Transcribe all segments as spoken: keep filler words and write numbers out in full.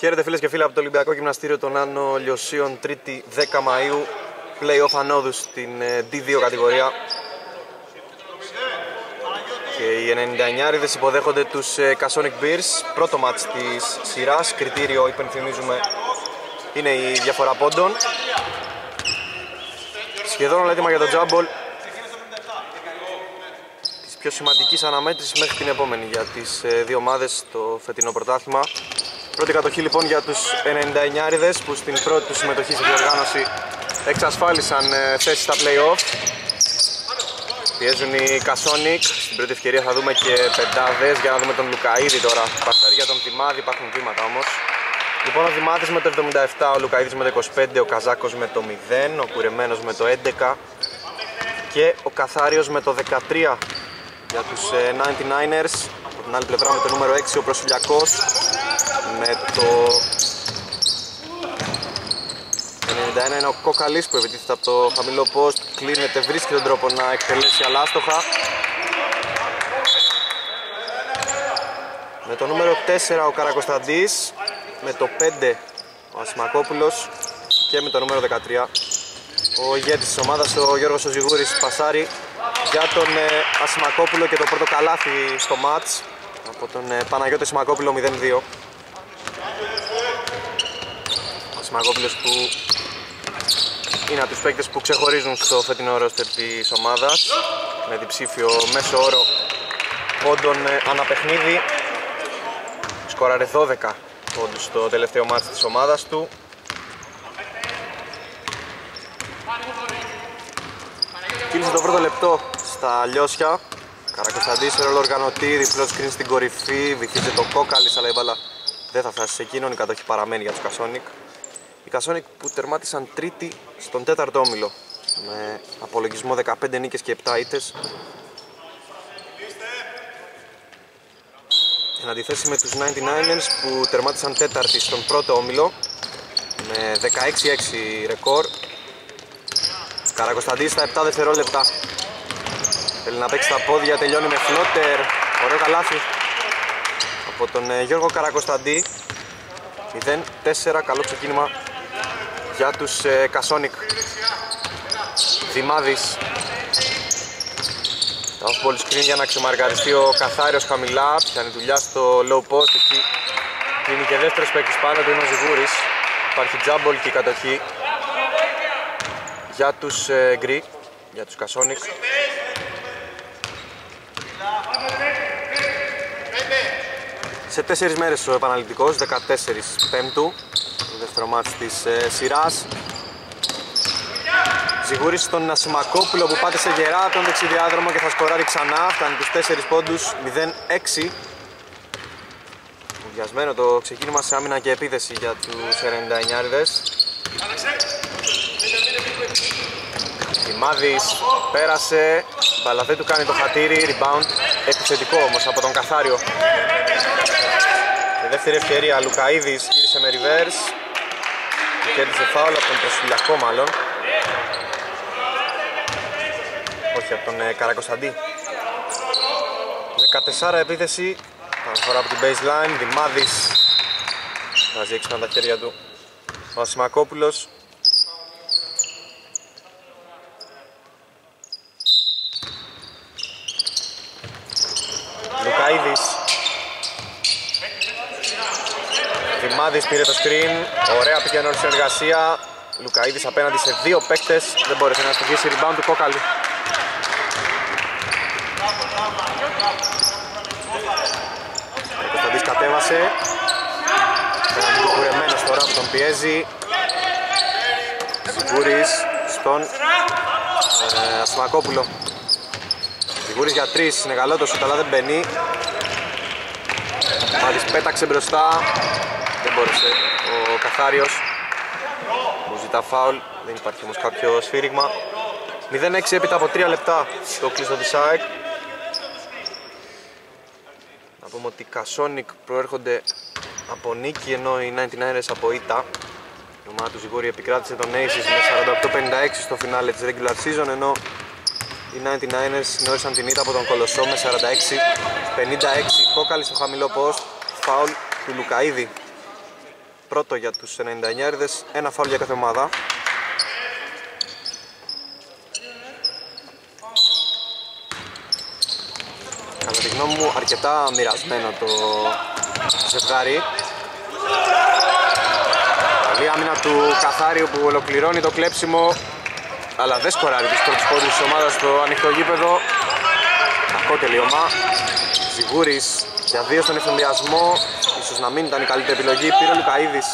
Χαίρετε φίλες και φίλοι από το Ολυμπιακό Γυμναστήριο των Άνω Λιωσίων, Τρίτη δέκα Μαΐου, play-off ανόδους στην ντι δύο κατηγορία. Και οι ενενηνταεννιάριδες υποδέχονται τους Kasonic Bears, πρώτο μάτς της σειράς. Κριτήριο, υπενθυμίζουμε, είναι η διαφορά πόντων. Σχεδόν όλα έτοιμα για το τζάμπολ της πιο σημαντικής αναμέτρησης μέχρι την επόμενη για τις δύο ομάδες στο φετινό πρωτάθλημα. Πρώτη κατοχή λοιπόν για τους ενενηνταεννιάριδες που στην πρώτη του συμμετοχή στη διοργάνωση εξασφάλισαν θέση στα play-off. Πιέζουν οι Kasonic, στην πρώτη ευκαιρία θα δούμε και πεντάδες για να δούμε τον Λουκαίδη τώρα. Πασάρει για τον Δημάδη, υπάρχουν βήματα όμως. Λοιπόν, ο Δημάδης με το εβδομήντα επτά, ο Λουκαίδης με το είκοσι πέντε, ο Καζάκος με το μηδέν, ο Κουρεμένος με το έντεκα και ο Καθάριος με το δεκατρία για τους ενενήντα εννιάριδες. Από την άλλη πλευρά με το νούμερο έξι ο Προσφυλιακός με το ενενήντα ένα είναι ο Κόκαλης που επιτίθεται από το χαμηλό post, κλείνεται, βρίσκει τον τρόπο να εκτελέσει αλλά άστοχα. Με το νούμερο τέσσερα ο Καρακοσταντής, με το πέντε ο Ασημακόπουλος και με το νούμερο δεκατρία ο ηγέτης της ομάδας, ο Γιώργος ο Ζιγούρης, πασάρει για τον ε, Ασημακόπουλο και το πρώτο καλάθι στο μάτς από τον ε, Παναγιώτη Ασημακόπουλο, μηδέν δύο. Ο Ασημακόπουλος που είναι από τους παίκτες που ξεχωρίζουν στο φετινό ρόστερ της ομάδας με διψήφιο μέσο όρο πόντων ε, αναπαιχνίδι. Σκόραρε δώδεκα πόντους στο τελευταίο μάτς της ομάδας του. Κύλησε το πρώτο λεπτό στα Λιώσια. Καρακοσταντής σε ρόλο οργανωτή, διπλό screen στην κορυφή, βυθίζει το Κόκαλης αλλά η μπάλα δεν θα φτάσει σε εκείνον, η κατοχή παραμένει για τους Kasonic. Οι Kasonic που τερμάτισαν τρίτη στον τέταρτο όμιλο με απολογισμό δεκαπέντε νίκες και επτά ήττες. Εν αντιθέσει με τους ενενήντα εννιάριδες που τερμάτισαν τέταρτη στον πρώτο όμιλο με δεκαέξι έξι ρεκόρ. Καρακοσταντής στα επτά δευτερόλεπτα. Θέλει να παίξει τα πόδια, τελειώνει με φλότερ. Ωραίο καλάθι από τον Γιώργο Καρακοσταντή. μηδέν τέσσερα, καλό ξεκίνημα για τους Kasonic. Δημάδης. Τα off-ball screen για να ξεμαργαριστεί ο Καθάριος χαμηλά. Πιάνει δουλειά στο low post. Εκεί κλείνει και δεύτερος παίκτης πάνω του, είναι ο Ζιγούρης. Υπάρχει τζάμπολ και η κατοχή για τους ε, γκρι, για τους Kasonic. Σε τέσσερις μέρες ο επαναληπτικός, δεκατέσσερις Πέμπτου, το δεύτερο μάτς της ε, σειράς. Ζιγούρης στον Ασημακόπουλο που πάτησε γερά τον δεξιδιάδρομο και θα σκοράρει ξανά, φτάνει τους τέσσερις πόντους, μηδέν έξι. Μουδιασμένο το ξεκίνημα σε άμυνα και επίθεση για τους ενενηνταεννιάριδες. Δημάδης πέρασε, μπάλα δεν του κάνει το χατήρι, rebound επιθετικό όμως από τον Καθάριο. Και δεύτερη ευκαιρία, Λουκαίδης γύρισε με reverse και κέρδισε φάουλ από τον Προσφυλιακό μάλλον. Όχι, από τον ε, Καρακοσταντή. δεκατέσσερα επίθεση, παραφορά από την baseline, Δημάδης βάζει έξω τα χέρια του ο Ασημακόπουλος. Λουκαίδης. Δημάδης πήρε το screen, ωραία πήγαινε όλη συνεργασία. Λουκαίδης απέναντι σε δύο παίκτες, δεν μπόρεσε να στοιχήσει, rebound του Κόκαλη. Ο Κωνσταντής κατέβασε, απέναντι του Κουρεμένος τώρα που τον πιέζει. Ζιγούρης στον ε, Ασημακόπουλο. Ζιγούρης για τρεις, είναι καλό το σουτ αλλά δεν μπαίνει. Μάδης πέταξε μπροστά, δεν μπόρεσε ο Καθάριος που ζητά φάουλ, δεν υπάρχει όμως κάποιο σφύριγμα. μηδέν έξι έπειτα από τρία λεπτά στο κλειστό της ΑΕΚ. Να πούμε ότι οι Kasonic προέρχονται από νίκη ενώ οι ενενήντα εννιάριδες από ήττα. Η ομάδα του Ζιγούρη επικράτησε τον Aces με σαράντα οκτώ πενήντα έξι στο φινάλε της regular season, ενώ οι ενενήντα εννιάριδες συνόρισαν την ήττα από τον Κολοσσό με σαράντα έξι πενήντα έξι. Κόκαλη στο χαμηλό post, φάουλ του Λουκαίδη. πρώτο για τους ενενηνταεννιάριδες, ένα φάουλ για κάθε ομάδα. Κατά τη γνώμη μου αρκετά μοιρασμένο το ζευγάρι. Καλή άμυνα του Καθάριου που ολοκληρώνει το κλέψιμο, αλλά δεν σκοράρει τους πρώτους πόντους της ομάδας στο ανοιχτό γήπεδο. Κακό τελείωμα. Ζιγούρης για δύο στον ευθυνδιασμό, ίσως να μην ήταν η καλύτερη επιλογή. Πήρε ο Λουκαΐδης.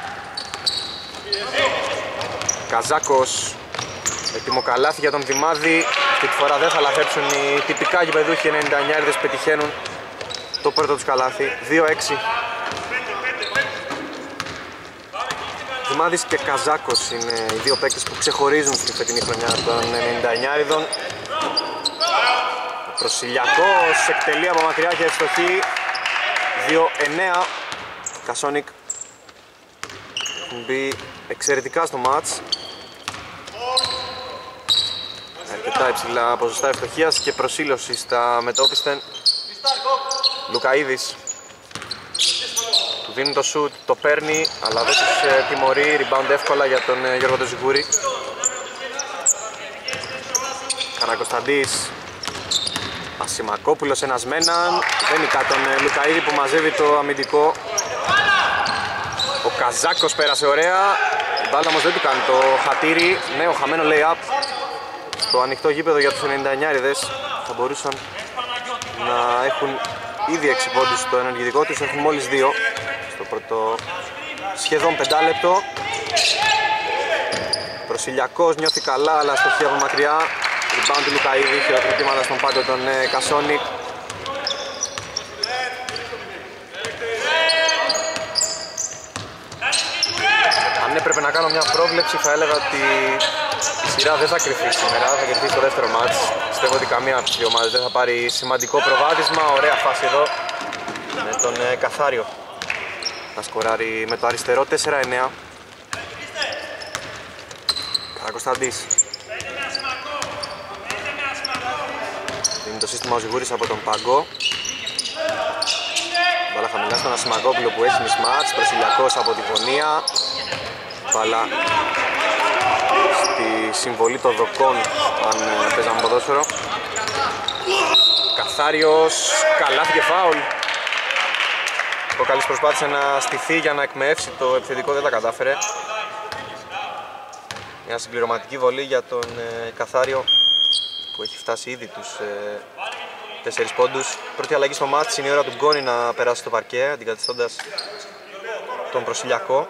Καζάκος, έτοιμο καλάθι για τον Δημάδη. Αυτή τη φορά δεν θα λαθέψουν οι τυπικά γηπεδούχοι ενενηνταεννιάριδες, πετυχαίνουν το πρώτο τους καλάθι. δύο έξι. Δημάδης και Καζάκος είναι οι δύο παίκτες που ξεχωρίζουν στη φετινή χρονιά των ενενηνταεννιάριδων. Ο Προσιλιακός εκτελεί από μακριά και ευστοχή. δύο εννέα. Κασόνικ έχουν μπει εξαιρετικά στο μάτς. Αρκετά υψηλά ποσοστά ευστοχίας και προσήλωση στα μετώπιστεν. Λουκαΐδης του δίνει το σουτ, το παίρνει, αλλά δεν τους ε, τιμωρεί. Rebound εύκολα για τον ε, Γιώργο Τοζιγούρη. Καρακοσταντής. Ασημακόπουλος ένας με έναν. Δεν νικά τον ε, Λουκαΐδη που μαζεύει το αμυντικό. Ο Καζάκος πέρασε ωραία. Η μπάλα όμως δεν του κάνει το χατήρι. Νέο χαμένο lay-up στο ανοιχτό γήπεδο για τους ενενηνταεννιάριδες. Θα μπορούσαν να έχουν ήδη έξι πόντους στο ενεργητικό τους, έχουν μόλις δύο στο πρώτο σχεδόν πεντάλεπτο. Προσιλιακός νιώθει καλά, αλλά αστοχή από μακριά. Rebound του Λουκαΐδη, χειροκροτήματα στον πάγκο των ε, Κασόνικ. Αν έπρεπε να κάνω μια πρόβλεψη, θα έλεγα ότι η σειρά δεν θα κρυφθεί σήμερα, θα κερδίσει το δεύτερο μάτς. Πιστεύω ότι καμία από τις δύο ομάδες δεν θα πάρει σημαντικό προβάδισμα. Ωραία φάση εδώ με τον ε, Καθάριο να σκοράρει με το αριστερό. Τέσσερα εννέα. Καρακοσταντής. Δίνει το σύστημα ο Ζιγούρης από τον πάγκο. Μπάλα χαμηλά στον Ασημακόπουλο που έχει μισμάτς. Προσιλιακός από τη γωνία. Μπάλα στη συμβολή των δοκών αν παίζαμε ποδόσφαιρο. Καθάριος, καλάθι και φάουλ. Ο Καλής προσπάθησε να στηθεί για να εκμεεύσει το επιθετικό, δεν τα κατάφερε. Μια συμπληρωματική βολή για τον ε, Καθάριο που έχει φτάσει ήδη τους ε, τέσσερις πόντους. Πρώτη αλλαγή στο μάτς, είναι η ώρα του Γκόνη να περάσει στο παρκέ αντικαθιστώντας τον Προσιλιακό.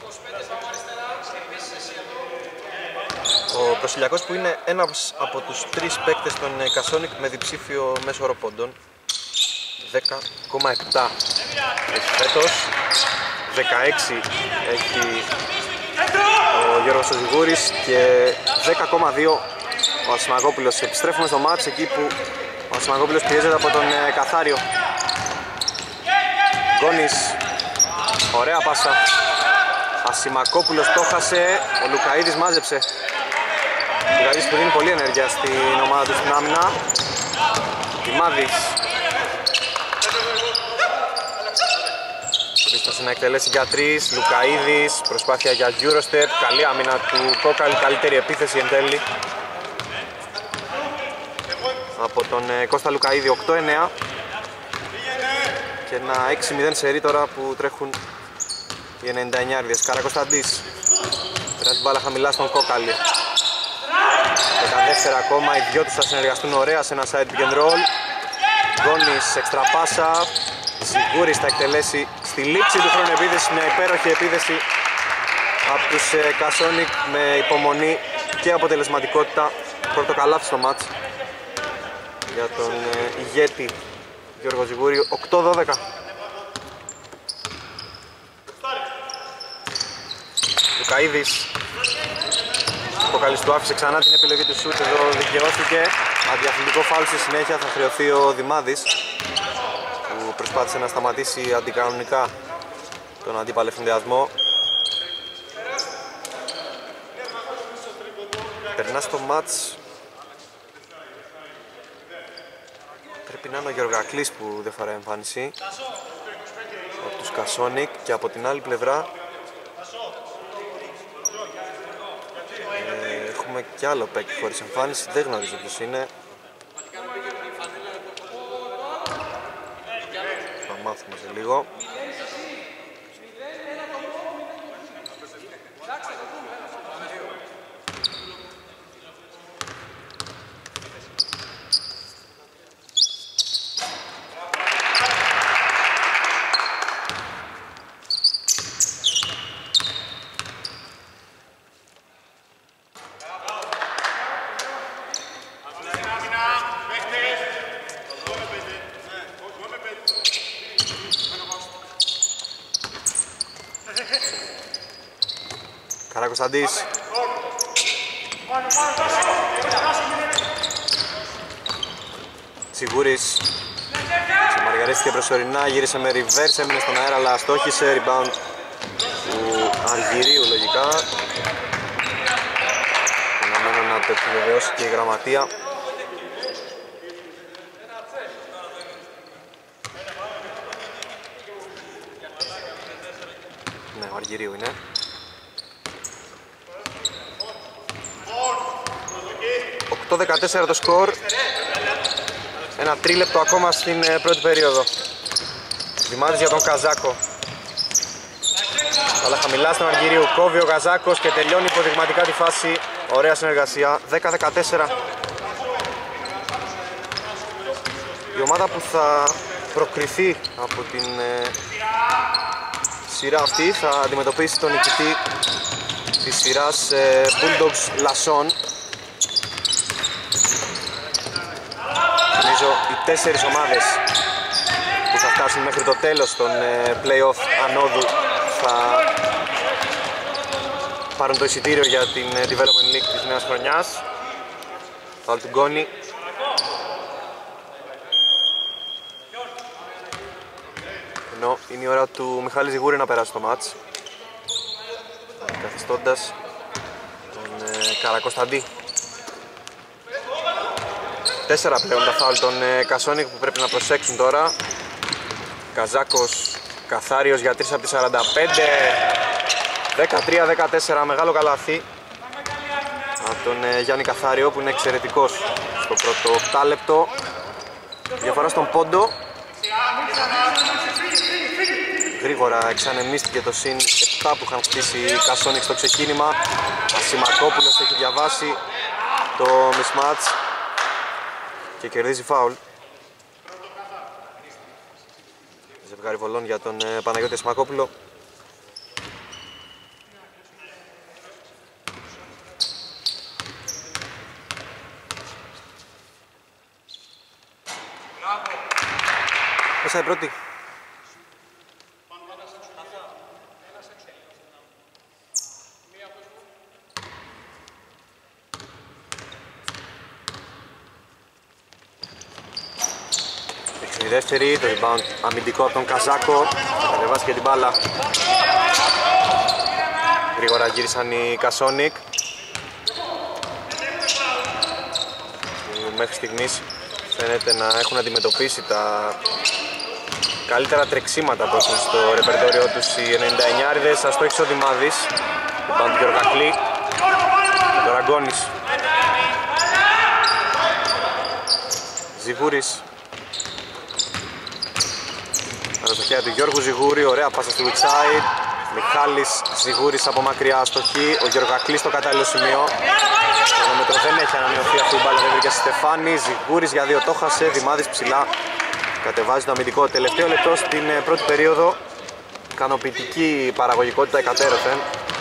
Ο Προσιλιακός που είναι ένας από τους τρεις παίκτες των Κασόνικ με διψήφιο μέσο όρο πόντων. δέκα κόμμα επτά έχει φέτος, δεκαέξι έχει ο Γιώργος Ζιγούρης και δέκα κόμμα δύο ο Ασημακόπουλος. Επιστρέφουμε στο μάτς εκεί που ο Ασημακόπουλος πιέζεται από τον Καθάριο. Γκόνης, ωραία πάσα. Ασημακόπουλος το χάσε, ο Λουκαΐδης μάζεψε. Ο Λουκαΐδης που δίνει πολλή ενέργεια στην ομάδα του στην άμυνα. Δημάδης. Χρήστος να εκτελέσει για τρεις. Λουκαΐδης, προσπάθεια για Eurostep. Καλή άμυνα του Κόκαλη, καλύτερη επίθεση εν τέλει από τον Κώστα Λουκαΐδη. Οκτώ εννέα και ένα έξι μηδέν σερί τώρα που τρέχουν οι ενενηνταεννιάριδες. Καρακοσταντής πέρα την μπάλα χαμηλά στον Κόκαλη. δεκαδέσσερα ακόμα, οι δυο τους θα συνεργαστούν ωραία σε ένα side pick and roll. Γκόνης, εξτραπάσα. Ζιγούρης θα εκτελέσει στη λήξη του χρόνου επίθεση, μια υπέροχη επίθεση από τους ε, Κασόνικ με υπομονή και αποτελεσματικότητα. Πρώτο καλάθι στο μάτς για τον ε, ηγέτη Γιώργο Ζιγούρη. Οκτώ δώδεκα. Λουκαΐδης, ο Καλής του άφησε ξανά την επιλογή του σούτ, εδώ δικαιώθηκε. Αντιαθλητικό φάουλ στη συνέχεια, θα χρεωθεί ο Δημάδης που προσπάθησε να σταματήσει αντικανονικά τον αντίπαλο ευθυνδιασμό. Περνά στο μάτς, πρέπει να είναι ο Γεωργακλής που δεν φοράει εμφάνιση από τους Κασόνικ, και από την άλλη πλευρά έχουμε κι άλλο παίκτη χωρίς εμφάνιση, δεν γνωρίζω ποιος είναι. Θα μάθουμε σε λίγο. Καρακοσταντής. Σιγούρης. Ξεμαργαρίστηκε προσωρινά, γύρισε με reverse, έμεινε στον αέρα αλλά αστόχησε. Rebound του Αργυρίου λογικά. Αναμένω να το επιβεβαιώσει και η γραμματεία. Ναι, ο Αργυρίου είναι. οκτώ δεκατέσσερα το σκορ. Ένα τρίλεπτο ακόμα στην πρώτη περίοδο. Δημάτης για τον Καζάκο. Αλλά χαμηλά στον Αργυρίου. Κόβει ο Καζάκος και τελειώνει υποδειγματικά τη φάση. Ωραία συνεργασία. δέκα δεκατέσσερα. Η ομάδα που θα προκριθεί από την ε, σειρά αυτή θα αντιμετωπίσει τον νικητή της σειράς ε, Bulldogs Λασσόν. Νομίζω οι τέσσερις ομάδες που θα φτάσουν μέχρι το τέλος των ε, play-off ανόδου θα πάρουν το εισιτήριο για την ε, Development League της νέας χρονιάς. Φάουλ του Γκόνη. Ενώ είναι η ώρα του Μιχάλη Ζιγούρη να περάσει το μάτς, καθιστώντας τον ε, Καρακοσταντή. Τέσσερα πλέον τα φάουλ των ε, Κασόνικ που πρέπει να προσέξουν τώρα. Καζάκος καθάριος για τρία από τις σαράντα πέντε. δεκατρία δεκατέσσερα, μεγάλο καλάθι από τον ε, Γιάννη Καθάριο που είναι εξαιρετικός στο πρώτο οκτάλεπτο. Διαφορά στον πόντο. Γρήγορα εξανεμίστηκε το συν επτά που είχαν χτίσει οι Κασόνικ στο ξεκίνημα. Ασημακόπουλος έχει διαβάσει το mismatch και κερδίζει φάουλ. Ζευγάρι βολών για τον ε, Παναγιώτη Ασημακόπουλο. Μέσα η πρώτη. Η δεύτερη, το rebound αμυντικό από τον Καζάκο. Θα κατεβάσει και την μπάλα. Γρήγορα γύρισαν οι Κασόνικ. Μέχρι στιγμής φαίνεται να έχουν αντιμετωπίσει τα καλύτερα τρεξίματα που έχουν στο ρεπερτόριό τους οι ενενηνταεννιάριδες. Αστόχησε ο Δημάδης. Rebound του Γιωργακλή. Τώρα Γκόνης. Ζιγούρης. Αναστοχεία του Γιώργου Ζιγούρη, ωραία πάσα στο weak side. Μιχάλης Ζιγούρης από μακριά αστοχή. Ο Γιωργακλής στο κατάλληλο σημείο. Το χρονόμετρο δεν έχει ανανεωθεί, αυτή η μπάλα δεν βρήκε στη Στεφάνη. Ζιγούρης για δύο το χάσε. Δημάδης ψηλά κατεβάζει το αμυντικό. Τελευταίο λεπτό στην πρώτη περίοδο. Ικανοποιητική παραγωγικότητα εκατέρωθεν.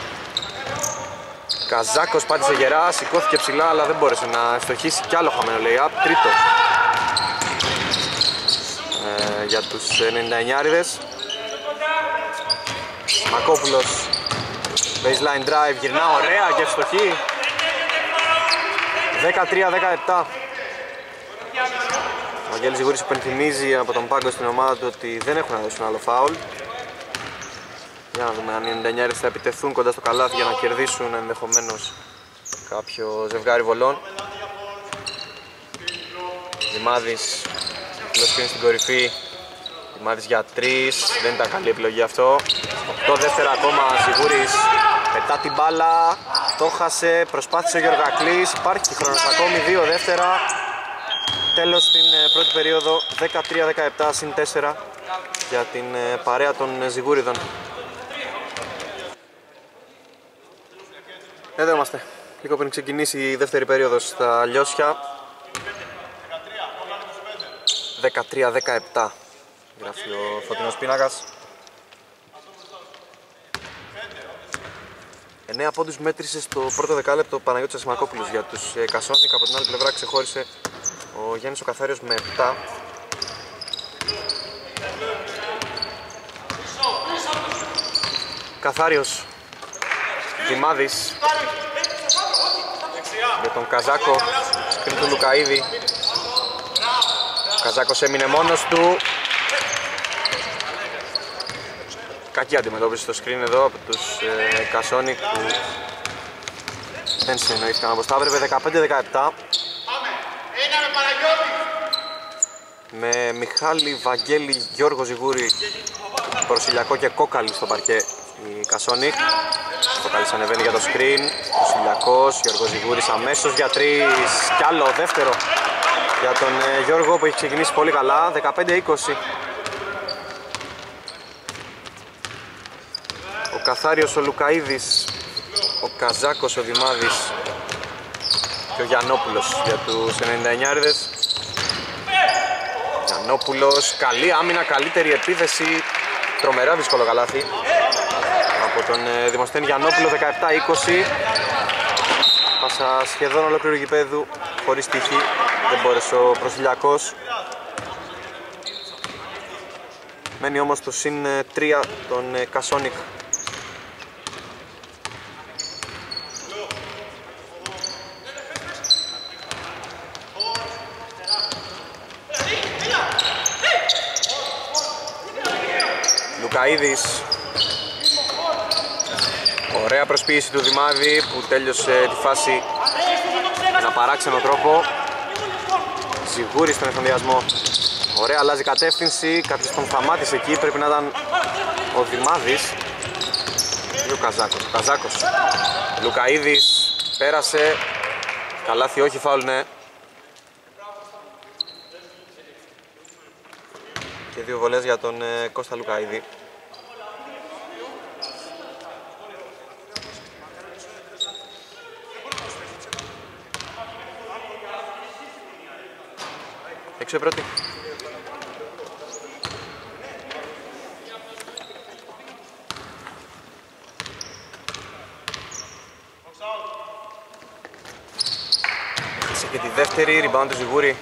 Καζάκος πάτησε γερά, σηκώθηκε ψηλά αλλά δεν μπόρεσε να στοχίσει κι άλλο χαμένο lay-up. Τρίτο ε, για τους ενενηνταεννιάριδες. Μακόπουλος, baseline drive, γυρνά ωραία και ευστοχή. δεκατρία δεκαεπτά. Ο Αγγέλης Ζιγούρης υπενθυμίζει από τον πάγκο στην ομάδα του ότι δεν έχουν να δώσουν άλλο φάουλ. Για να δούμε αν οι ενενηνταεννιάριδες θα επιτεθούν κοντά στο καλάθι για να κερδίσουν ενδεχομένως κάποιο ζευγάρι βολών. Δημάδης, πλοσκίνει στην κορυφή. Δημάδης για τρεις, δεν ήταν καλή επιλογή αυτό. οκτώ δεύτερα ακόμα, Ζιγούρης Πετά την μπάλα, το χάσε, προσπάθησε ο Γεωργακλής, υπάρχει χρόνος ακόμη, δύο δεύτερα. Τέλος στην πρώτη περίοδο, δεκατρία δεκαεπτά συν τέσσερα για την παρέα των Ζιγούριδων. Εδώ είμαστε, λίγο πριν ξεκινήσει η δεύτερη περίοδος στα Λιώσια. δεκατρία δεκαεπτά γράφει ο φωτεινός πίνακας. εννέα πόντους μέτρησε στο πρώτο δεκάλεπτο ο Παναγιώτης Ασημακόπουλος για τους Κασόνικ. Από την άλλη πλευρά ξεχώρισε ο Γιάννης ο Καθάριος με επτά. Καθάριος, Δημάδης για τον Καζάκο, σκριν του Λουκαΐδη. Ο Καζάκος έμεινε μόνος του. Κακή αντιμετώπιση στο screen εδώ από τους ε, Κασόνικ που δεν συνεννοήθηκαν όπως τα έπρεπε. Δεκαπέντε δεκαεπτά με Μιχάλη, Βαγγέλη, Γιώργο Ζιγούρη, Προσιλιακό και Κόκαλη στο παρκέ η Κασόνικ. Κόκαλης ανεβαίνει για το screen, Προσιλιακός, Γιώργο Ζιγούρης αμέσως για τρεις κι άλλο δεύτερο για τον ε, Γιώργο που έχει ξεκινήσει πολύ καλά. Δεκαπέντε είκοσι. Ο Καθάριος, ο Λουκαΐδης, ο Καζάκος, ο Δημάδης και ο Γιαννόπουλος για τους ενενηνταεννιάριδες. Γιαννόπουλος, καλή άμυνα, καλύτερη επίθεση, τρομερά δύσκολο καλάθι από τον ε, Δημοσθένη Γιαννόπουλο. Δεκαεπτά είκοσι. Πάσα σχεδόν ολόκληρου γηπέδου χωρίς τύχη, δεν μπόρεσε ο Προσιλιακός. Μένει όμως το συν τρία των ε, Κασόνικ. Λουκαΐδης, ωραία προσποίηση του Δημάδη που τέλειωσε τη φάση με ένα παράξενο τρόπο. Ζιγούρη στον εφανδιασμό, ωραία, αλλάζει κατεύθυνση, κάποιος τον σταμάτησε εκεί, πρέπει να ήταν ο Δημάδης ή ο Καζάκος. Ο Καζάκος, Λουκαΐδης, πέρασε, καλάθι όχι, φάουλ ναι. Και δύο βολές για τον ε, Κώστα Λουκαΐδη. Έξω η πρώτη. Έχασε και τη δεύτερη, rebound του Ζιγούρη.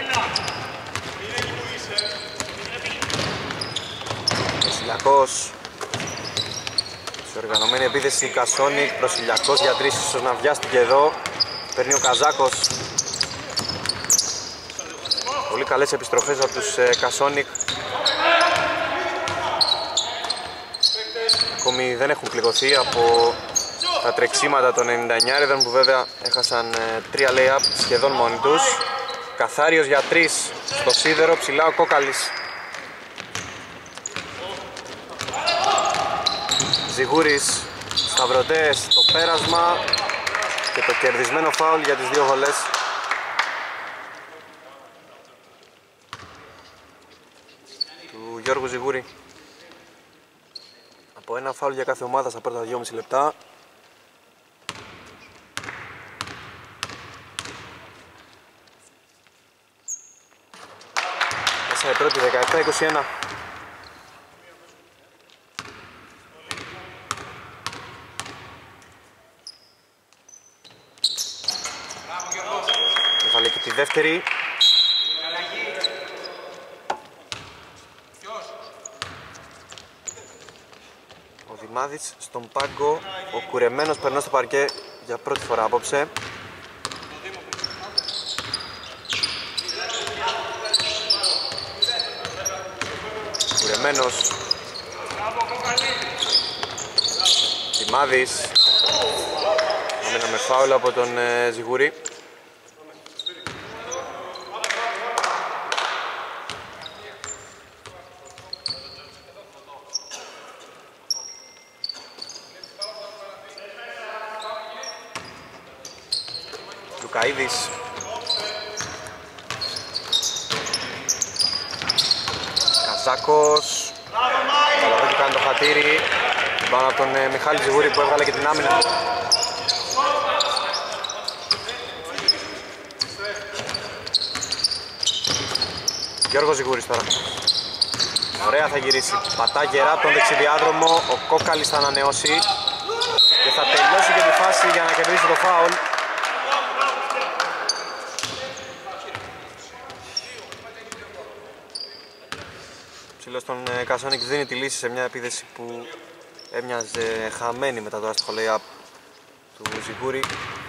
Προσιλιακός, σε οργανωμένη επίθεση Κασόνικ, Προσιλιακός για τρεις, ίσως να βιάστηκε εδώ. Παίρνει ο Καζάκος. Πολύ καλές επιστροφές από τους ε, Κασόνικ. Ακόμη δεν έχουν πληγωθεί από τα τρεξίματα των ενενηνταεννιάριδων που βέβαια έχασαν ε, τρία lay-up σχεδόν μόνοι τους. Καθάριος για τρεις στο σίδερο, ψηλά ο Κόκαλης. Ζιγούρης, Σταυρωτές, το πέρασμα και το κερδισμένο φάουλ για τις δύο βολές. Του Γιώργου Ζιγούρη. Από ένα φάουλ για κάθε ομάδα στα πρώτα δυόμιση λεπτά. Μέσα η πρώτη, δεκαεπτά είκοσι ένα. Έβαλε και τη δεύτερη. Ο Δημάδης στον πάγκο, ο Κουρεμένος περνά στο παρκέ για πρώτη φορά απόψε. Κουρεμένος, Δημάδης, έμενα με φάουλ από τον ε, Ζιγούρη. Λουκαίδης. Καζάκος. Αλλά δεν του κάνει το χατήρι. Πάνω από τον ε, Μιχάλη Ζιγούρη που έβγαλε και την άμυνα. Γιώργος Ζιγούρης τώρα. Ωραία, θα γυρίσει. Πατά γερά από τον δεξιδιάδρομο. Ο Κόκαλης θα ανανεώσει. Και θα τελειώσει και τη φάση για να κερδίσει το φάουλ. Ψηλός τον Κασόνικ δίνει τη λύση σε μια επίθεση που έμοιαζε χαμένη μετά το άστοχο lay-up του Ζιγούρη.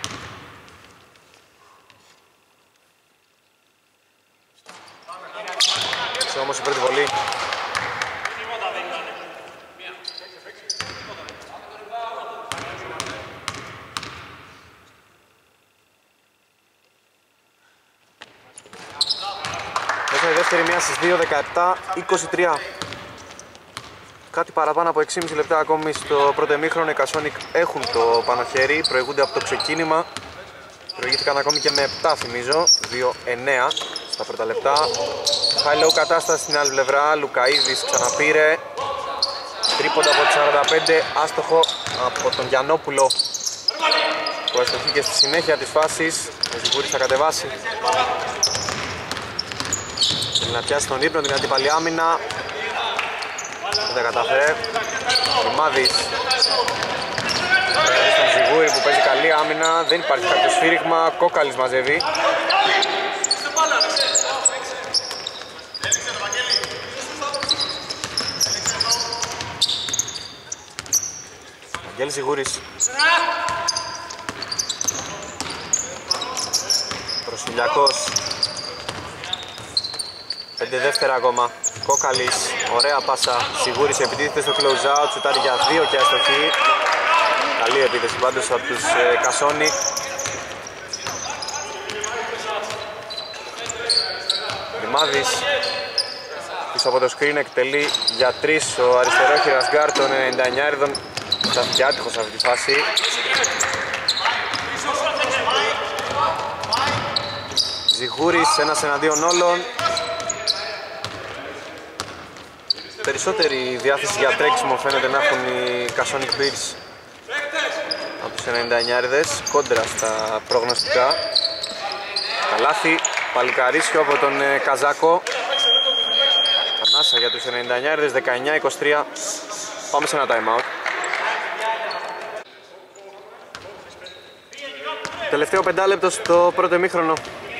Σε όμως η πρώτη βολή. Μέσα η δεύτερη, μία στις δύο, δεκαεπτά είκοσι τρία. Κάτι παραπάνω από έξι και μισό λεπτά ακόμη στο πρώτο ημίχρονο. Οι Κασόνικ έχουν το πάνω χέρι, προηγούνται από το ξεκίνημα. Προηγήθηκαν ακόμη και με επτά θυμίζω, δύο εννέα στα πρώτα λεπτά. High low κατάσταση στην άλλη πλευρά, Λουκαίδης ξαναπήρε. Τρίποντα από τις σαράντα πέντε, άστοχο από τον Γιαννόπουλο που αστοχεί στη συνέχεια της φάσης. Ο Ζιγούρης θα κατεβάσει. Θέλει να πιάσει τον ύπνο, την αντίπαλη άμυνα. Δεν τα κατάφερε. Ρημάδης. Στον Ζιγούρη που παίζει καλή άμυνα. Δεν υπάρχει κάποιο σφύριγμα. Κόκαλης μαζεύει. Αγγέλης Ζιγούρης. Προσιλιακός. Πέντε δεύτερα ακόμα. Κόκαλης, ωραία πάσα. Ζιγούρης επιτίθεται στο close out. Σουτάρει για δύο και αστοχή. Καλή επίθεση πάντως από τους ε, Κασόνικ. Ρημάδης πίσω από το screen εκτελεί για τρεις ο αριστερόχειρας γκάρ των ενενήντα εννιά. Στάθηκε άτυχος σε αυτή τη φάση. Ζιγούρης ένας εναντίον όλων. Περισσότερη διάθεση για τρέξιμο φαίνεται να έχουν οι Κασόνικ Bears από τους ενενήντα εννιά, κόντρα στα προγνωστικά. Καλάθι, παλικαρίσιο από τον Καζάκο. Ανάσα για τους ενενήντα εννιά, δεκαεννιά είκοσι τρία. Πάμε σε ένα time out. Τελευταίο πεντάλεπτο στο πρώτο ημίχρονο.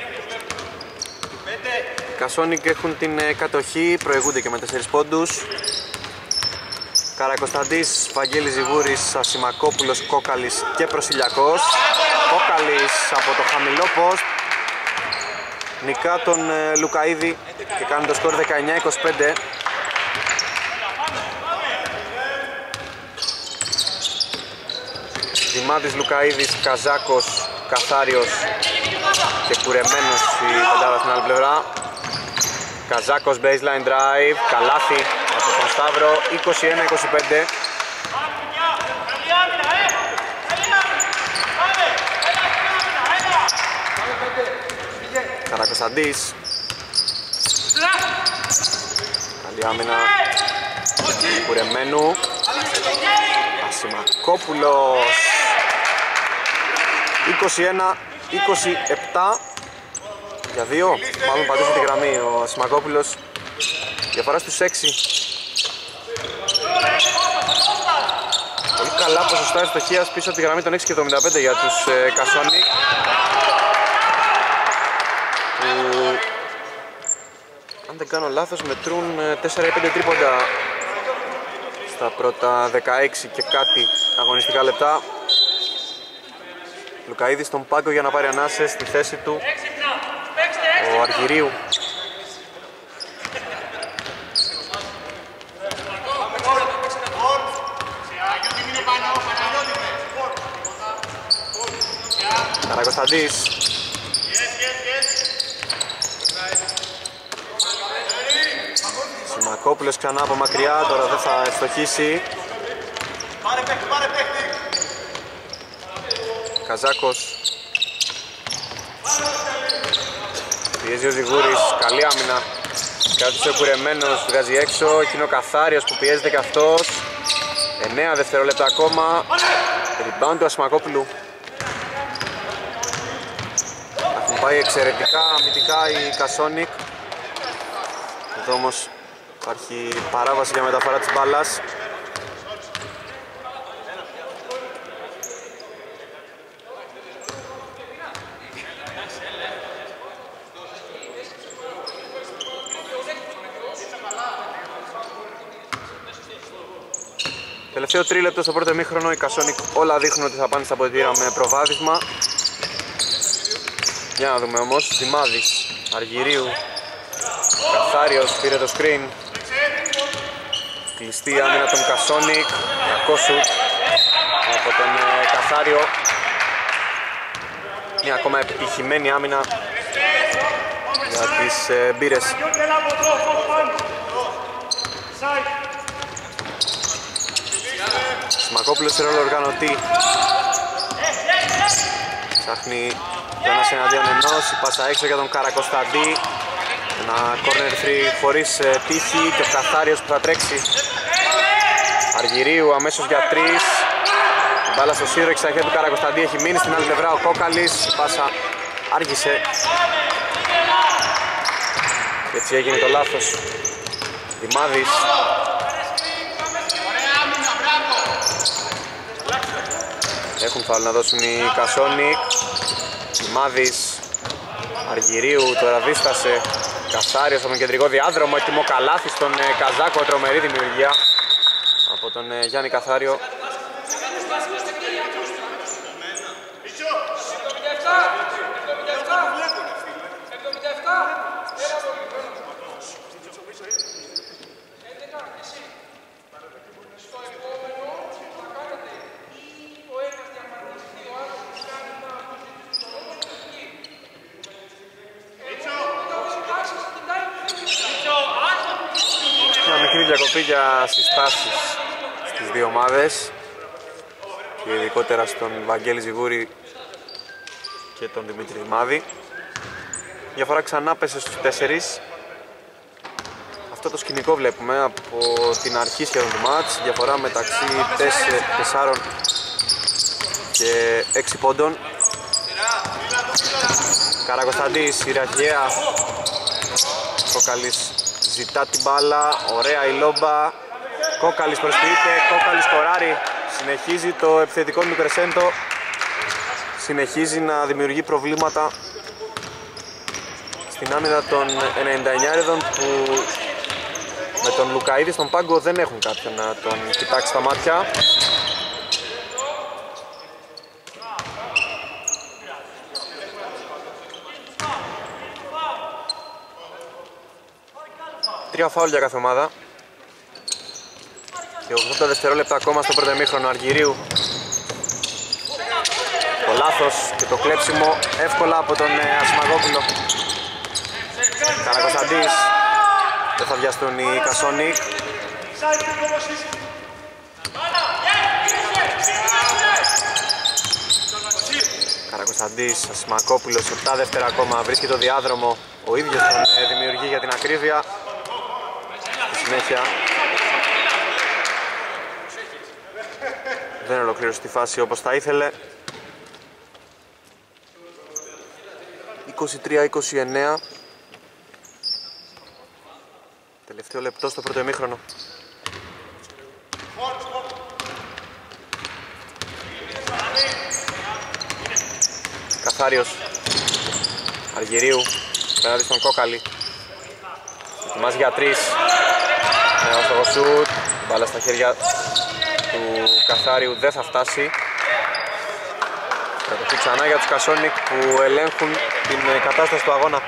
Κασόνικ έχουν την κατοχή, προηγούνται και με τέσσερις πόντους. Καρακοσταντής, Βαγγέλης Ζιγούρης, Ασημακόπουλος, Κόκαλης και Προσιλιακός. Κόκαλης από το χαμηλό post νικά τον Λουκαίδη και κάνει το σκορ δεκαεννιά είκοσι πέντε. Δημάδης, Λουκαίδης, Καζάκος, Καθάριος και κουρεμένος η πεντάδα στην άλλη πλευρά. Καζάκος, baseline drive, καλάθι από τον Σταύρο, είκοσι ένα είκοσι πέντε. Καρακοσταντής. Καλή άμυνα κουρεμένου. Ασημακόπουλος. είκοσι ένα είκοσι επτά για δύο. Μάλλον πατούσε τη γραμμή ο Ασημακόπουλος. Διαφορά στους έξι. Πολύ καλά ποσοστά ευστοχίας πίσω από τη γραμμή των έξι και εβδομήντα πέντε για τους ε, Κασόνικ. Που, αν δεν κάνω λάθος, μετρούν τέσσερα ή πέντε τρίποντα στα πρώτα δεκαέξι και κάτι αγωνιστικά λεπτά. Λουκαίδης στον πάγκο για να πάρει ανάσες στη θέση του ο Αργυρίου. Καρακοσταντής. Σιμακόπουλος ξανά από μακριά, τώρα δεν θα ευστοχίσει. Καζάκος. Πιέζει ο Ζιγούρης, καλή άμυνα. Κράτησε ο Κουρεμένος, βγάζει έξω. Εκείνο ο Καθάριος που πιέζεται και αυτός. εννέα δευτερόλεπτα ακόμα. Rebound του Ασημακόπουλου. Έχουν πάει εξαιρετικά αμυντικά οι Κασόνικ. Εδώ όμως υπάρχει παράβαση για μεταφορά της μπάλας. Τελευταίο τρίλεπτο στο πρώτο ημίχρονο, οι Κασόνικ όλα δείχνουν ότι θα πάνε στα αποδυτήρα με προβάδισμα. Για να δούμε όμως, Δημάδης, Αργυρίου, Καθάριος πήρε το screen. Κλειστή άμυνα των Κασόνικ, κακό σουτ από τον ε, Καθάριο. Μια ακόμα επιτυχημένη άμυνα για τις ε, μπύρες. Σιμακόπουλος σε ρόλο οργανωτή. Ψάχνει το ένας εναντίον ενός, η πάσα έξω για τον Καρακοσταντή. Ένα corner three χωρίς ε, τύχη και ο Καθάριος που θα τρέξει. Αργυρίου αμέσως για τρεις. Η μπάλα στο σύρο, στα χέρια του Καρακοσταντή, έχει μείνει στην άλλη πλευρά ο Κόκαλης. Η πάσα άργησε. Και έτσι έγινε το λάθος. Δημάδης. Έχουν φάουλ να δώσουν οι Κασόνικ. Δημάδης, Αργυρίου, τώρα δίστασε. Καθάριος από τον κεντρικό διάδρομο, έτοιμο καλάθι στον Καζάκο, τρομερή δημιουργία από τον Γιάννη Καθάριο. Διακοπή για συστάσεις στις δύο ομάδες και ειδικότερα στον Βαγγέλη Ζιγούρη και τον Δημήτρη Δημάδη. Η διαφορά ξανά πέσε στους τέσσερις. Αυτό το σκηνικό βλέπουμε από την αρχή σχεδόν του μάτς. Η διαφορά μεταξύ τεσσάρων και έξι πόντων. Καρακοσταντής, Ιραγιαία, Κόκαλης ζητά την μπάλα, ωραία η λόμπα. Κόκαλης προσποιείται, Κόκαλης σκοράρει. Συνεχίζει το επιθετικό του Κρεσέντο. Συνεχίζει να δημιουργεί προβλήματα στην άμυνα των ενενήντα εννιάριδων που με τον Λουκαίδη στον πάγκο δεν έχουν κάποιον να τον κοιτάξει στα μάτια. Τρία φάουλ για κάθε ομάδα. Και ογδόντα δευτερόλεπτα ακόμα στο πρώτο ημίχρονο. Αργυρίου. Το λάθος και το κλέψιμο εύκολα από τον Ασημαγόπουλο. Καρακοσταντής. Δεν θα βιαστούν οι Κασόνικ. Καρακοσταντής, Ασημακόπουλος, επτά δεύτερα ακόμα, βρίσκει το διάδρομο. Ο ίδιος τον δημιουργεί για την ακρίβεια. Στη συνέχεια δεν ολοκλήρωσε τη φάση όπως θα ήθελε. είκοσι τρία είκοσι εννέα. Τελευταίο λεπτό στο πρώτο ημίχρονο. Καθάριος, Αργυρίου, πέναντι στον Κόκαλη. Ετοιμάζει για τρεις. Νέο στο σουτ. Μπάλα στα χέρια του Καθάριου δεν θα φτάσει. Κατοχή ξανά για τους Κασόνικ που ελέγχουν την κατάσταση του αγώνα.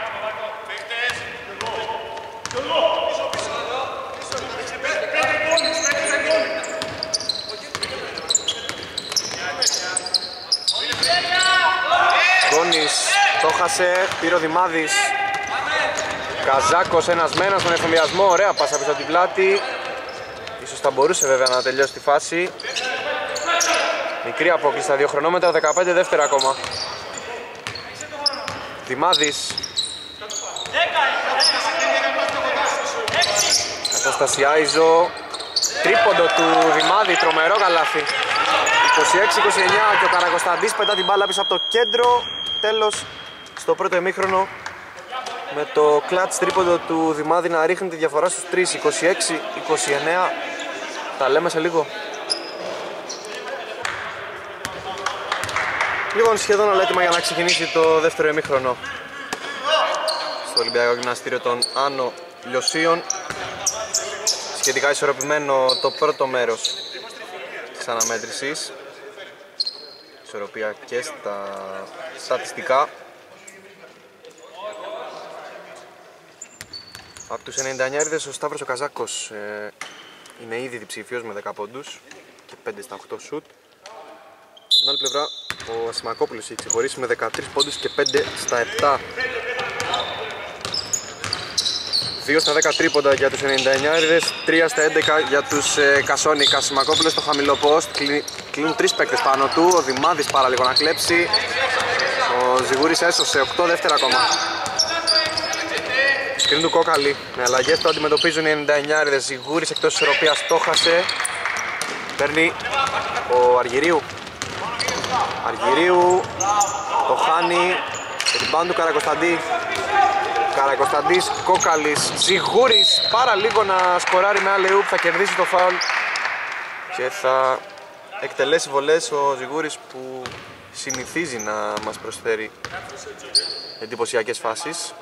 Γκόνης το χάσε, πήρε ο Δημάδης. Καζάκος ένας μένος στον εφημιασμό, ωραία πάσα πίσω την πλάτη. Ίσως θα μπορούσε βέβαια να τελειώσει τη φάση. Μικρή απόκληση στα δύο χρονόμετρα, δεκαπέντε δεύτερα ακόμα. Δημάδης. Κατάσταση Άιζο. Τρίποντο του Δημάδη, τρομερό καλάθι. είκοσι έξι είκοσι εννιά και ο Καρακοσταντής πετά την μπάλα πίσω από το κέντρο. Τέλος στο πρώτο ημίχρονο με το κλατς τρίποντο του Δημάδη να ρίχνει τη διαφορά στους τρεις, είκοσι έξι είκοσι εννιά. Τα λέμε σε λίγο. Λοιπόν, σχεδόν όλα έτοιμα για να ξεκινήσει το δεύτερο ημίχρονο στο Ολυμπιακό Γυμναστήριο των Άνω Λιωσίων. Σχετικά ισορροπημένο το πρώτο μέρος της αναμέτρησης. Ισορροπία και στα στατιστικά. Από τους ενενήντα εννιά ο Σταύρος ο Καζάκος ε, είναι ήδη διψήφιος με δέκα πόντους και πέντε στα οκτώ σουτ. Από την άλλη πλευρά ο Ασημακόπουλος έχει ξεχωρίσει με δεκατρείς πόντους και πέντε στα επτά. δύο στα δέκα τρίποντα για τους ενενήντα εννιά, τρία στα έντεκα για τους ε, Κασόνικα. Ασημακόπουλος στο χαμηλό post, κλείνουν τρεις παίκτες πάνω του. Ο Δημάδης πάρα λίγο να κλέψει. Ο Ζιγούρης έσωσε οκτώ δεύτερα ακόμα. Σκριν του Κόκαλη, με αλλαγές το αντιμετωπίζουν οι ενενήντα εννιά. Ζιγούρης εκτός ισορροπίας, το χάσε. Παίρνει ο Αργυρίου. Αργυρίου το χάνει. Rebound του Καρακοσταντή. Καρακοσταντής, Κόκαλης, Ζιγούρης. Πάρα λίγο να σκοράρει με alley-oop, θα κερδίσει το φάουλ και θα εκτελέσει βολές ο Ζιγούρης που συνηθίζει να μας προσφέρει εντυπωσιακές φάσεις.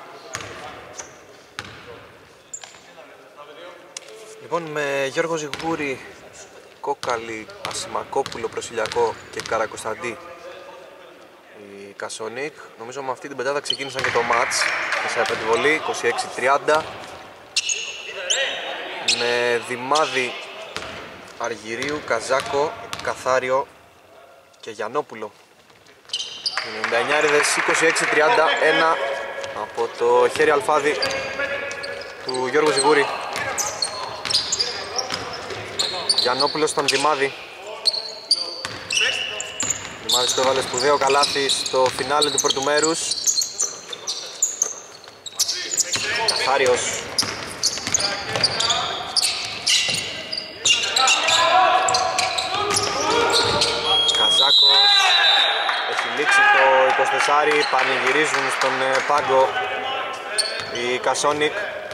Λοιπόν, με Γιώργο Ζιγούρη, Κόκαλη, Ασημακόπουλο, Προσιλιακό και Καρακοσταντή η Κασόνικ. Νομίζω με αυτή την πεντάδα ξεκίνησαν και το μάτς σε επεμβολή είκοσι έξι τριάντα με Δημάδη, Αργυρίου, Καζάκο, Καθάριο και Γιαννόπουλο. ενενήντα εννιά είκοσι έξι τριάντα ένα από το χέρι αλφάδι του Γιώργου Ζιγούρη. Γιαννόπουλος στον Δημάδη. Δημάδης το έβαλε σπουδαίο καλάθι στο φινάλε του πρώτου μέρους. Καθάριος. Καζάκος. Έχει λήξει το είκοσι τέσσερα, πανηγυρίζουν στον πάγκο οι Κασόνικ.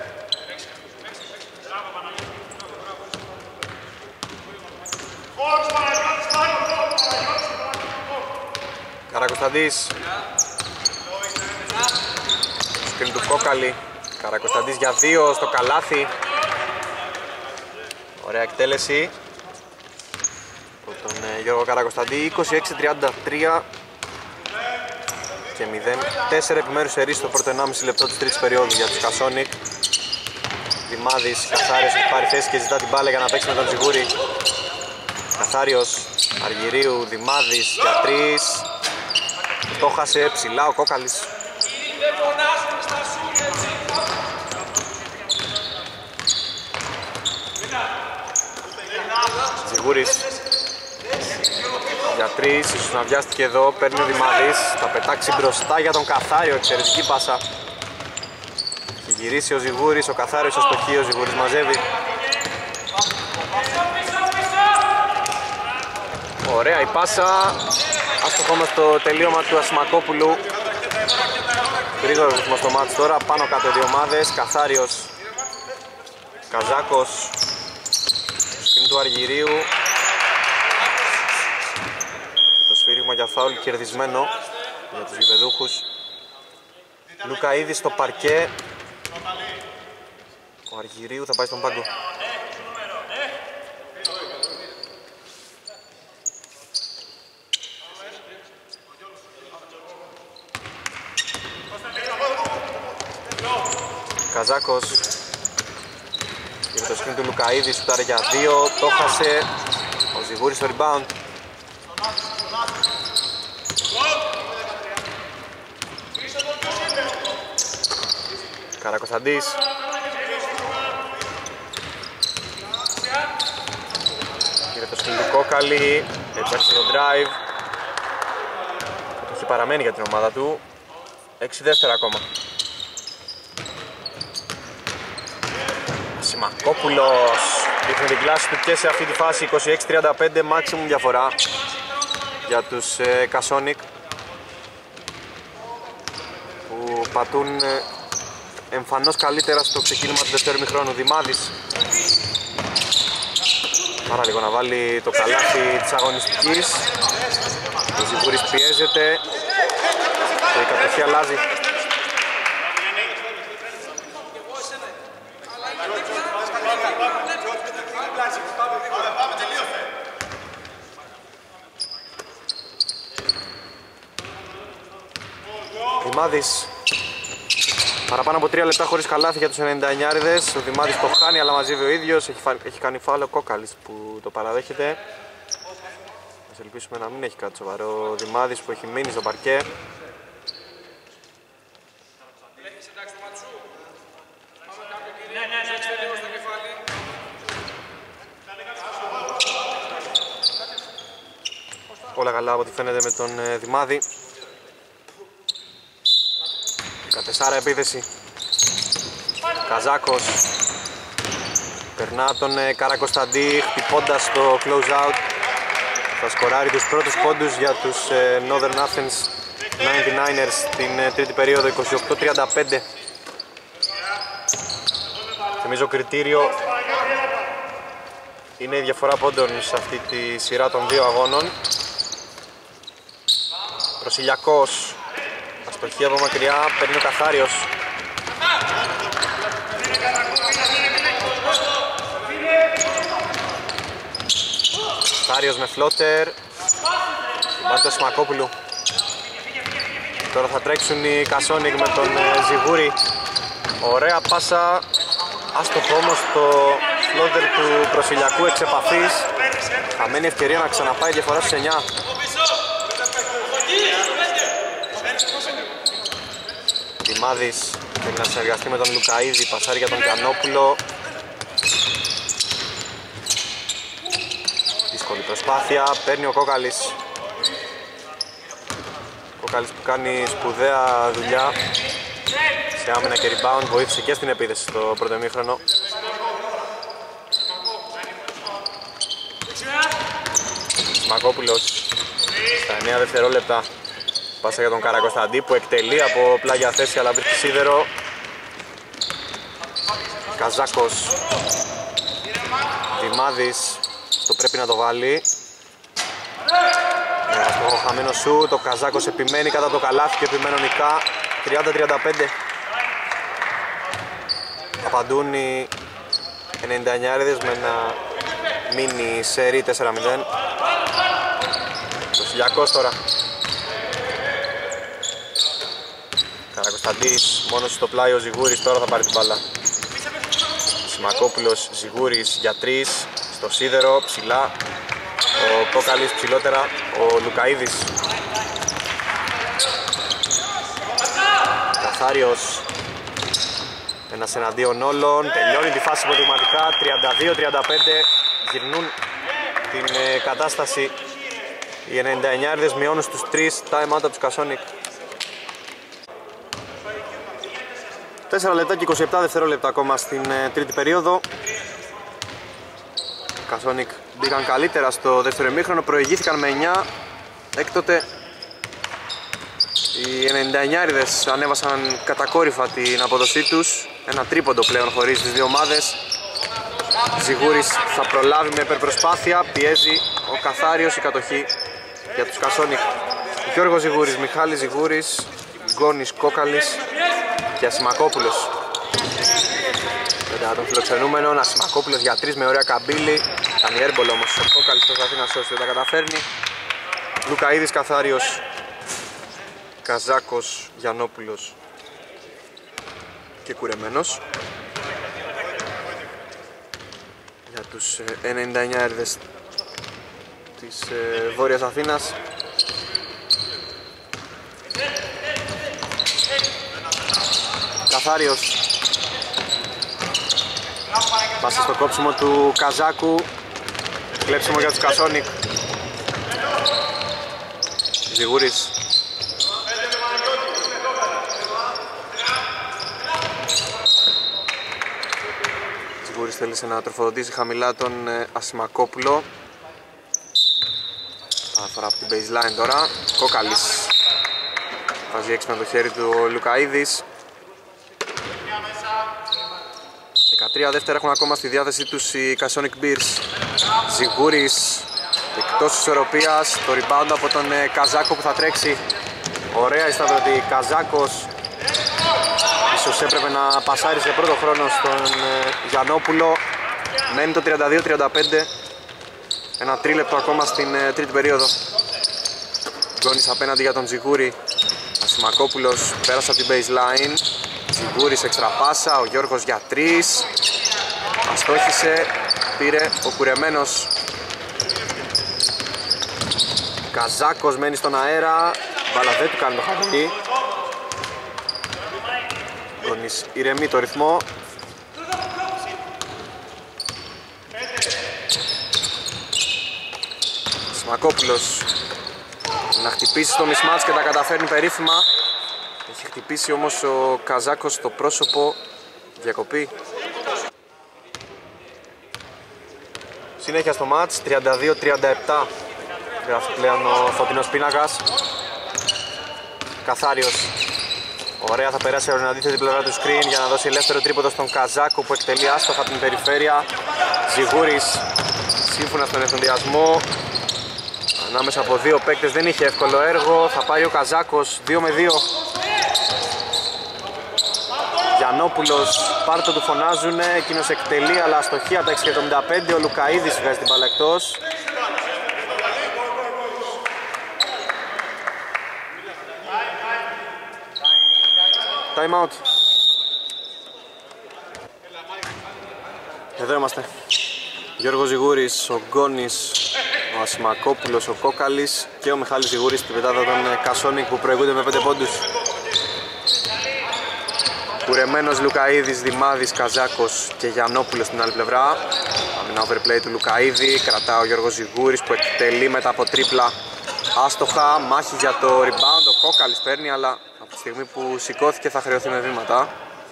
Καρακοσταντής. Σκριν του Κόκαλη. Καρακοσταντής για δύο στο καλάθι. Ωραία εκτέλεση από τον Γιώργο Καρακοσταντή. είκοσι έξι τριάντα τρία και μηδέν τέσσερα επιμέρους σερί στο πρώτο ενάμιση λεπτό της τρίτης περίοδου για τους Κασόνικ. Δημάδης, Καθάριος έχει πάρει θέση και ζητά την μπάλα για να παίξει με τον Ζιγούρη. Καθάριος, Αργυρίου, Δημάδης για τρεις. Το χάσε ψηλά ο Κόκαλης. Ζιγούρης για τρεις, ίσως να βιάστηκε εδώ, παίρνει ο Δημάδης. Θα πετάξει μπροστά για τον Καθάριο, εξαιρετική πάσα. Έχει γυρίσει ο Ζιγούρης, ο Καθάριος στο στοχείο, ο Ζιγούρης μαζεύει. Ωραία η πάσα. Άστοχο μες το τελείωμα του Ασημακόπουλου. Γρήγορο ρυθμό στο μάτς τώρα, πάνω κάτω δύο ομάδες. Καθάριος, Καζάκος, σκριν του Αργυρίου. Το σφύριγμα για φάουλ κερδισμένο για τους γηπεδούχους. Λουκαΐδης στο παρκέ. Ο Αργυρίου θα πάει στον πάγκο. Καζάκος και το σκριν του Λουκαΐδη σουτάρε για δύο, το χάσε ο Ζιγούρης στο rebound. Καρακοσταντής. Κύριε το σκριν του Κόκαλη, έψαξε το drive. Το έχει παραμένει για την ομάδα του. έξι δεύτερα ακόμα. Σιμακόπουλος δείχνει την κλάση του και σε αυτή τη φάση. Είκοσι έξι τριάντα πέντε maximum διαφορά για τους ε, Κασόνικ, που πατούν ε, εμφανώς καλύτερα στο ξεκίνημα του δεύτερου ημιχρόνου. Δημάδης πάρα λίγο να βάλει το καλάθι της αγωνιστικής. Ο Ζιγούρης πιέζεται και η κατοχή αλλάζει. Δημάδης παραπάνω από τρία λεπτά χωρίς καλάθι για τους ενενηνταεννιάριδες. Ο Δημάδης το χάνει αλλά μαζεύει ο ίδιος. Έχει, φα... έχει κάνει φάουλ ο Κόκαλης που το παραδέχεται. Ας ελπίσουμε να μην έχει κάτι σοβαρό ο Δημάδης που έχει μείνει στο παρκέ. Όλα καλά από ό,τι φαίνεται με τον ε, Δημάδη. δεκατέσσερα επίθεση. Καζάκος περνά τον ε, Καρακοσταντή χτυπώντας το close out. Θα σκοράρει τους πρώτους πόντους για τους ε, Northern Athens ενενήντα εννιά στην ε, τρίτη περίοδο. Είκοσι οκτώ τριάντα πέντε. Θυμίζω κριτήριο είναι η διαφορά πόντων σε αυτή τη σειρά των δύο αγώνων. Προσιλιακός αστοχή από μακριά, παίρνει ο Καθάριος. Καθάριος με φλότερ. Βάλει το Σιμακόπουλου. Τώρα θα τρέξουν οι Κασόνικ με τον Ζιγούρη. Ωραία πάσα. Άστοχο όμως το φλότερ του Προσιλιακού εξ επαφής. Χαμένη ευκαιρία να ξαναπάει διαφορά στους εννιά. Δημάδης θέλει να συνεργαστεί με τον Λουκαΐδη, πασάρει για τον Κανόπουλο. Δύσκολη προσπάθεια, παίρνει ο Κόκαλης. Κόκαλης που κάνει σπουδαία δουλειά σε άμυνα και rebound, βοήθησε και στην επίθεση στο πρώτο ημίχρονο. Σιμακόπουλος στα εννιά δευτερόλεπτα. Πάσα για τον Καρακοσταντή που εκτελεί από πλάγια θέση αλλά βρίσκει σίδερο. Καζάκος. Δημάδης. Το πρέπει να το βάλει. Στο χαμένο σου. Το Καζάκος επιμένει κατά το καλάθι και επιμενονικά. τριάντα τριάντα πέντε. Απαντούν οι ενενηνταεννιάριδες με ένα μίνι σερί τέσσερα μηδέν. Το Χιλιακός τώρα. Καρακοσταντής μόνος στο πλάι, ο Ζιγούρης τώρα θα πάρει την μπάλα. Σιμακόπουλος, Ζιγούρης για τρεις, στο σίδερο, ψηλά. Ο Κόκαλης ψηλότερα, ο Λουκαΐδης. Καθάριος. Ένας εναντίον όλων, τελειώνει τη φάση υποδειγματικά, τριάντα δύο τριάντα πέντε. Γυρνούν την ε, κατάσταση. Οι ενενηνταεννιάριδες μειώνουν στους τρεις, time out από τους Κασόνικ. τέσσερα λεπτά και είκοσι επτά δευτερόλεπτα ακόμα στην ε, τρίτη περίοδο. Οι Κασόνικ μπήκαν καλύτερα στο δεύτερο ημίχρονο, προηγήθηκαν με εννιά. Έκτοτε οι ενενηνταεννιάριδες ανέβασαν κατακόρυφα την απόδοσή τους. Ένα τρίποντο πλέον χωρίς τις δύο ομάδες. Ζιγούρης θα προλάβει με υπερπροσπάθεια, πιέζει ο Καθάριος, η κατοχή για τους Κασόνικ. Γιώργος Ζιγούρης, Μιχάλης Ζιγούρης, Γκόνης Κόκαλης και Ασημακόπουλος. Μετά τον φιλοξενούμενο, Ασημακόπουλος για τρεις με ωραία καμπύλη. Κάνει έρμπολ όμως, ο Κόκαλης προσπαθεί να σώσει, δεν τα καταφέρνει. Λουκαΐδης, Καθάριος, Καζάκος, Γιαννόπουλος και Κουρεμένος. Για τους ενενηνταεννιάριδες της ε, Βόρειας Αθήνας. Καθάριος. Πάσα στο κόψιμο του Καζάκου. Κλέψιμο για τους Κασόνικ. Ζιγούρης. Λουκαίδης θέλησε να τροφοδοτήσει χαμηλά τον Ασημακόπουλο. Αναφορά από την baseline τώρα. Κόκαλης βάζει έξι με το χέρι του ο Λουκαίδης. δεκατρία δεύτερα έχουν ακόμα στη διάθεσή τους οι Kasonic Bears. Ζιγούρης εκτός ισορροπίας, το rebound από τον Καζάκο που θα τρέξει. Ωραία η σταυρωτή, Καζάκος ίσως έπρεπε να πασάρει σε πρώτο χρόνο στον Γιαννόπουλο. Μένει το τριάντα δύο τριάντα πέντε, ένα τρίλεπτο ακόμα στην τρίτη περίοδο. Γκόνης απέναντι για τον Ζιγούρη. Ασημακόπουλος πέρασε από την baseline. Ζιγούρης εξτραπάσα, ο Γιώργος για τρεις. Αστόχησε, πήρε ο κουρεμένος. Καζάκος μένει στον αέρα, μπάλα δεν του κάνει το χαρτί. Γκόνης ηρεμεί το ρυθμό. Ασημακόπουλος να χτυπήσει στο mismatch και τα καταφέρνει περίφημα. Έχει χτυπήσει όμως ο Καζάκος στο πρόσωπο. Διακοπή. Συνέχεια στο μάτς, τριάντα δύο τριάντα επτά. Γράφει πλέον ο φωτεινός πίνακας. Καθάριος. Ωραία, θα περάσει από την αντίθετη πλευρά του screen για να δώσει ελεύθερο τρίποντο στον Καζάκο που εκτελεί άστοχα την περιφέρεια. Ζιγούρης σύμφωνα στον ευθυνδιασμό. Ανάμεσα από δύο παίκτες δεν είχε εύκολο έργο. Θα πάρει ο Καζάκος δύο με δύο. Γιαννόπουλος, πάρτο του φωνάζουνε, εκείνος εκτελεί αλλά αστοχία τα έξι εβδομήντα πέντε. Ο Λουκαίδης βγάζει την μπάλα εκτός. Time out. Εδώ είμαστε. Γιώργος Ζιγούρης, ο Γκόνης, ο Ασημακόπουλος, ο Κόκαλης και ο Μιχάλης Ζιγούρης στην πετάδα των Kasonic που προηγούνται με πέντε πόντους. Κουρεμένος Λουκαίδης, Δημάδης, Καζάκος και Γιαννόπουλος στην άλλη πλευρά. Άμυνα overplay του Λουκαίδη, κρατά ο Γιώργος Ζιγούρης που εκτελεί μετά από τρίπλα άστοχα. Μάχη για το rebound, ο Κόκαλης παίρνει αλλά από τη στιγμή που σηκώθηκε θα χρεωθεί με βήματα.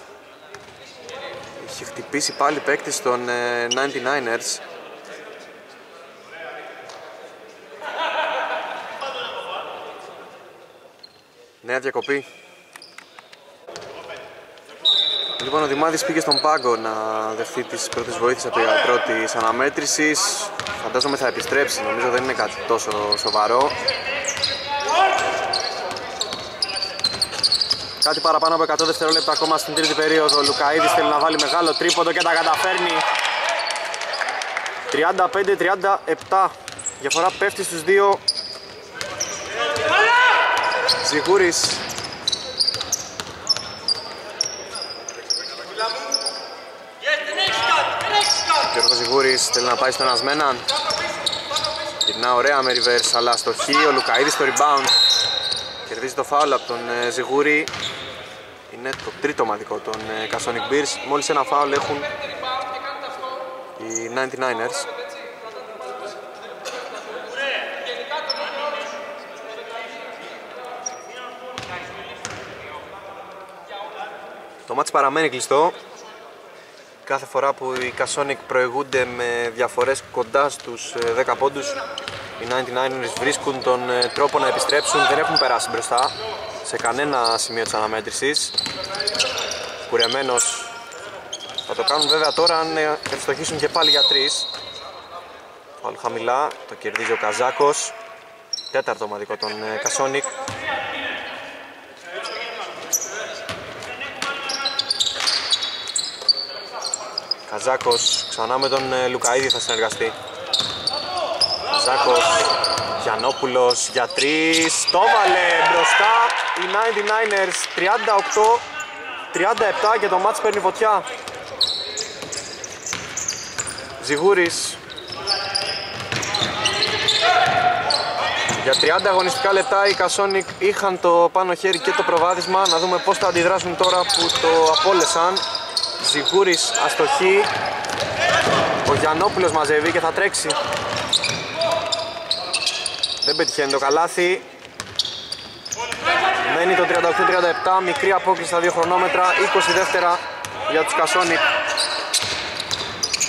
Έχει χτυπήσει πάλι παίκτης των ενενήντα εννιάρς. Νέα διακοπή. Λοιπόν, ο Δημάδης πήγε στον πάγκο να δεχθεί τις πρώτες βοήθειες από το γιατρό της αναμέτρησης. Φαντάζομαι θα επιστρέψει, νομίζω δεν είναι κάτι τόσο σοβαρό. Κάτι παραπάνω από εκατό δευτερόλεπτα ακόμα στην τρίτη περίοδο. Ο Λουκαίδης θέλει να βάλει μεγάλο τρίποντο και τα καταφέρνει. τριάντα πέντε τριάντα επτά. Διαφορά πέφτει στους δύο. Ζιγούρης. Γιώργος Ζιγούρης θέλει να πάει στον Ασμέναν. Γυρνά ωραία με reverse αλλά αστοχή. Ο Λουκαίδης στο rebound. Κερδίζει το φάουλ από τον Ζιγούρη. Είναι το τρίτο ομαδικό των Kasonic Bears. Μόλις ένα φάουλ έχουν οι ενενήντα εννιάρς. Το μάτς παραμένει κλειστό. Κάθε φορά που οι Kasonic προηγούνται με διαφορές κοντά στους δέκα πόντους, οι ενενήντα εννιάρς βρίσκουν τον τρόπο να επιστρέψουν, δεν έχουν περάσει μπροστά σε κανένα σημείο της αναμέτρησης. Κουρεμένος θα το κάνουν βέβαια τώρα αν ευστοχήσουν και πάλι για τρεις. Πάλι χαμηλά, το κερδίζει ο Καζάκος. Τέταρτο ομαδικό των Kasonic. Καζάκος ξανά με τον Λουκαίδη θα συνεργαστεί. Καζάκος, Γιαννόπουλος για τρεις, το βάλε μπροστά οι ενενήντα εννιάρς, τριάντα οκτώ τριάντα επτά και το μάτς παίρνει φωτιά. Ζιγούρης για τριάντα αγωνιστικά λεπτά οι Kasonic είχαν το πάνω χέρι και το προβάδισμα. Να δούμε πώς θα αντιδράσουν τώρα που το απόλεσαν. Ζιγούρης αστοχή. Ο Γιαννόπουλος μαζεύει και θα τρέξει. Δεν πετυχαίνει το καλάθι. Μένει το τριάντα οκτώ τριάντα επτά, μικρή απόκληση στα δύο χρονόμετρα, είκοσι δεύτερα για τους Kasonic.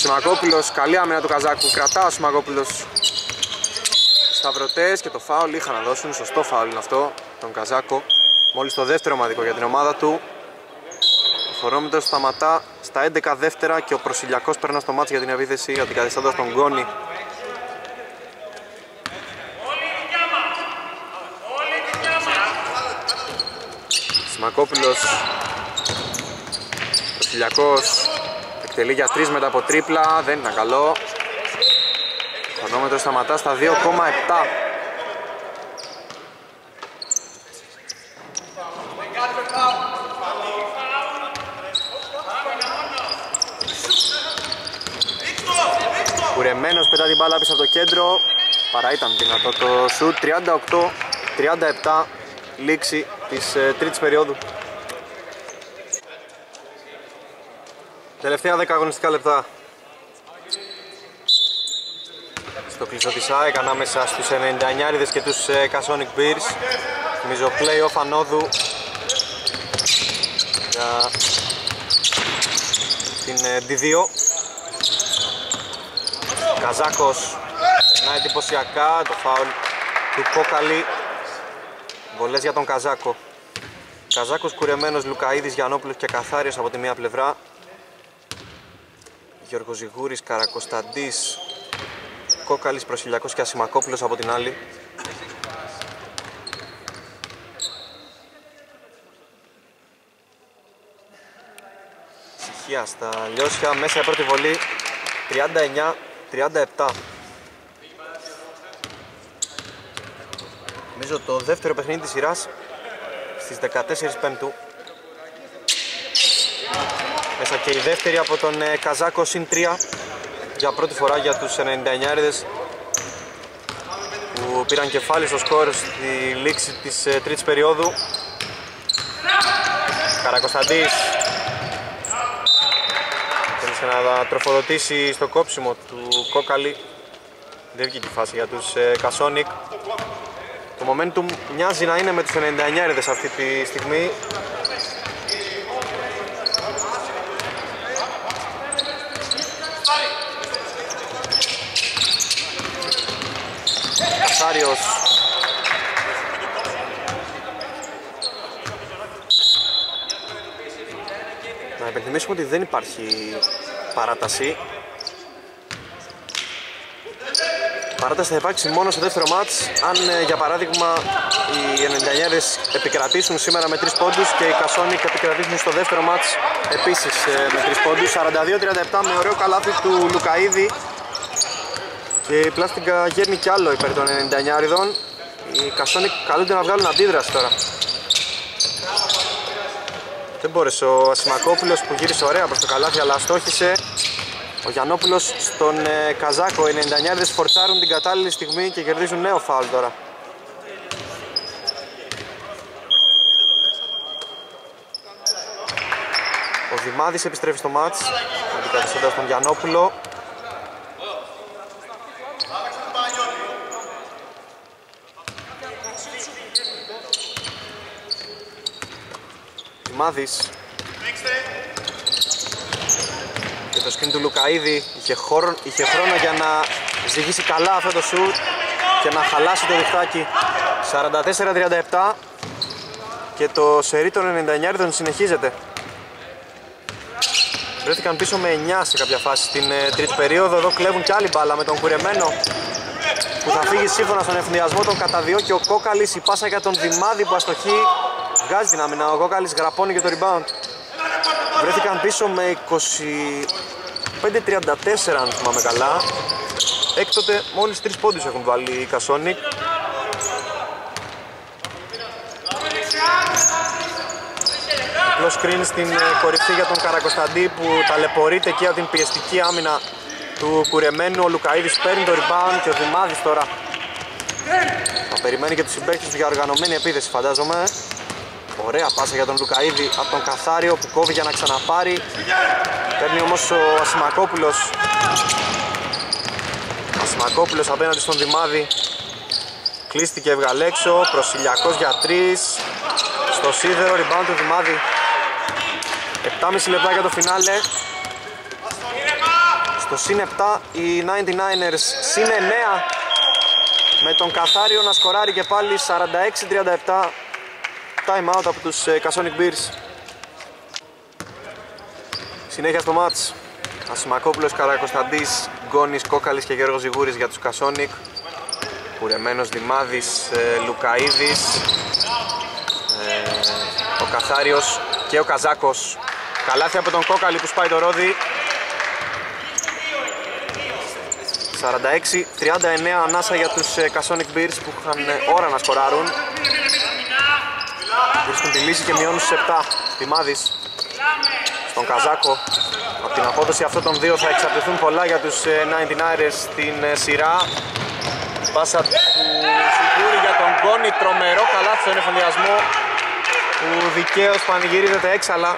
Σιμακόπουλος, καλή άμυνα του Καζάκου, κρατά ο Σιμακόπουλος σταυρωτές και το φάουλ είχαν να δώσουν, σωστό φάουλ είναι αυτό, τον Καζάκο. Μόλις το δεύτερο ομαδικό για την ομάδα του. Το χρονόμετρο σταματά στα έντεκα δεύτερα και ο Προσιλιακός περνά στο μάτς για την επίθεση, αντικαθιστώντας τον Γκόνη. Σιμακόπουλος, Προσιλιακός εκτελεί για τρεις μετά από τρίπλα, δεν ήταν καλό. Το χρονόμετρο σταματά στα δύο κόμμα επτά. Κουρεμένος πετά την μπάλα πίσω από το κέντρο, παρά ήταν δυνατό το σουτ. Τριάντα οκτώ τριάντα επτά λήξη της ε, τρίτης περίοδου. Τελευταία δέκα αγωνιστικά λεπτά. Στο κλειστό της ΑΕΚ ανάμεσα στους ενενήντα εννιάριδες και τους ε, Kasonic Bears. Θυμίζω play-off ανόδου για την ε, ντι δύο. Καζάκος περνάει εντυπωσιακά, το φάουλ του Κόκαλη. Βολές για τον Καζάκο. Καζάκος κουρεμένος, Λουκαΐδης, Γιαννόπουλος και Καθάριος από τη μία πλευρά. Γιώργος Ζιγούρης, Καρακοσταντής, Κόκαλης, Προσιλιακός και Ασημακόπουλος από την άλλη. Ησυχία στα Λιώσια, μέσα η πρώτη βολή. Τριάντα εννιά τριάντα επτά. Νομίζω το δεύτερο παιχνίδι της σειράς στις δεκατέσσερις Πέμπτου. Μέσα και η δεύτερη από τον Καζάκο συν τρία για πρώτη φορά για τους ενενήντα εννιάριδες που πήραν κεφάλι στο σκορ στη λήξη της τρίτης περίοδου. Καρακοσταντής θέλησε να τροφοδοτήσει στο κόψιμο του Κόκαλη. Δεν βγήκε η φάση για τους Kasonic. Το momentum μοιάζει να είναι με τους ενενήντα εννιάριδες αυτή τη στιγμή. Κασάριος. Να υπενθυμίσουμε ότι δεν υπάρχει παράταση. Παράταση θα υπάρξει μόνο στο δεύτερο μάτς αν ε, για παράδειγμα οι ενενήντα εννιάριδες επικρατήσουν σήμερα με τρεις πόντους και οι Kasonic επικρατήσουν στο δεύτερο μάτς επίσης ε, με τρεις πόντους. Σαράντα δύο τριάντα επτά με ωραίο καλάθι του Λουκαΐδη και η Πλάστιγκα γέρνει κι άλλο υπέρ των ενενήντα εννιάριδων. Οι Kasonic καλούνται να βγάλουν αντίδραση τώρα. Δεν μπόρεσε ο Ασημακόπουλος που γύρισε ωραία προς το καλάθι αλλά αστόχησε. Ο Γιαννόπουλος στον ε, Καζάκο, οι ενενήντα εννιάριδες φορτσάρουν την κατάλληλη στιγμή και κερδίζουν νέο φάουλ τώρα. Ο Δημάδης επιστρέφει στο μάτς, αντικαθιστώντας τον Γιαννόπουλο. Δημάδης. Και το σκριν του Λουκαΐδη είχε, χώρο, είχε χρόνο για να ζυγίσει καλά αυτό το σουτ και να χαλάσει το διχτάκι. Σαράντα τέσσερα τριάντα επτά και το σερί των ενενήντα εννιάριδων συνεχίζεται. Βρέθηκαν πίσω με εννιά σε κάποια φάση στην ε, τρίτη περίοδο. Εδώ κλέβουν κι άλλη μπάλα με τον κουρεμένο που θα φύγει σύμφωνα στον ευθυνδιασμό των κατά δύο και ο Κόκαλης, η πάσα για τον Δημάδη που αστοχεί, βγάζει την άμυνα. Ο Κόκαλης γραπώνει και το rebound. Βρέθηκαν πίσω με είκοσι πέντε τριάντα τέσσερα αν θυμάμαι καλά. Έκτοτε μόλις τρεις πόντους έχουν βάλει οι Kasonic. Απλό screen στην κορυφή για τον Καρακοσταντή που ταλαιπωρείται εκεί από την πιεστική άμυνα του κουρεμένου. Ο Λουκαΐδης παίρνει το rebound και ο Δημάδης τώρα θα περιμένει και τους συμπαίκτες του για οργανωμένη επίθεση φαντάζομαι. Ωραία πάσα για τον Λουκαΐδη από τον Καθάριο που κόβει για να ξαναπάρει. Παίρνει όμως ο Ασημακόπουλος. Ασημακόπουλος απέναντι στον Δημάδη. Κλείστηκε, έβγαλε έξω. Προσιλιακός για τρεις. Στο σίδερο, rebound του Δημάδη. επτά και μισό λεπτά για το φινάλε. Στο συν επτά οι νάιντι νάινερς, συν εννέα με τον Καθάριο να σκοράρει και πάλι. Σαράντα έξι τριάντα επτά. Time out από τους Kasonic Bears. Συνέχεια στο μάτς. Ασημακόπουλος, Καρακοσταντής, Γκόνης, Κόκαλης και Γιώργος Ζιγούρης για τους Kasonic. Κουρεμένος, Δημάδης, Λουκαΐδης, ε, ο Καθάριος και ο Καζάκος. Καλάθι από τον Κόκαλη που σπάει το ρόδι. Σαράντα έξι τριάντα εννέα ανάσα για τους Kasonic Bears που είχαν ώρα να σκοράρουν. Βρίσκουν τη λύση και μειώνουν στους επτά. Δημάδης στον Καζάκο. Από την απόδοση αυτών των δύο θα εξαρτηθούν πολλά για τους νάιντι νάινερς στην σειρά. Πάσα του Σιγούρη για τον Γκόνη, τρομερό καλάθι στον εφοδιασμό που δικαίως πανηγυρίζεται έξαλα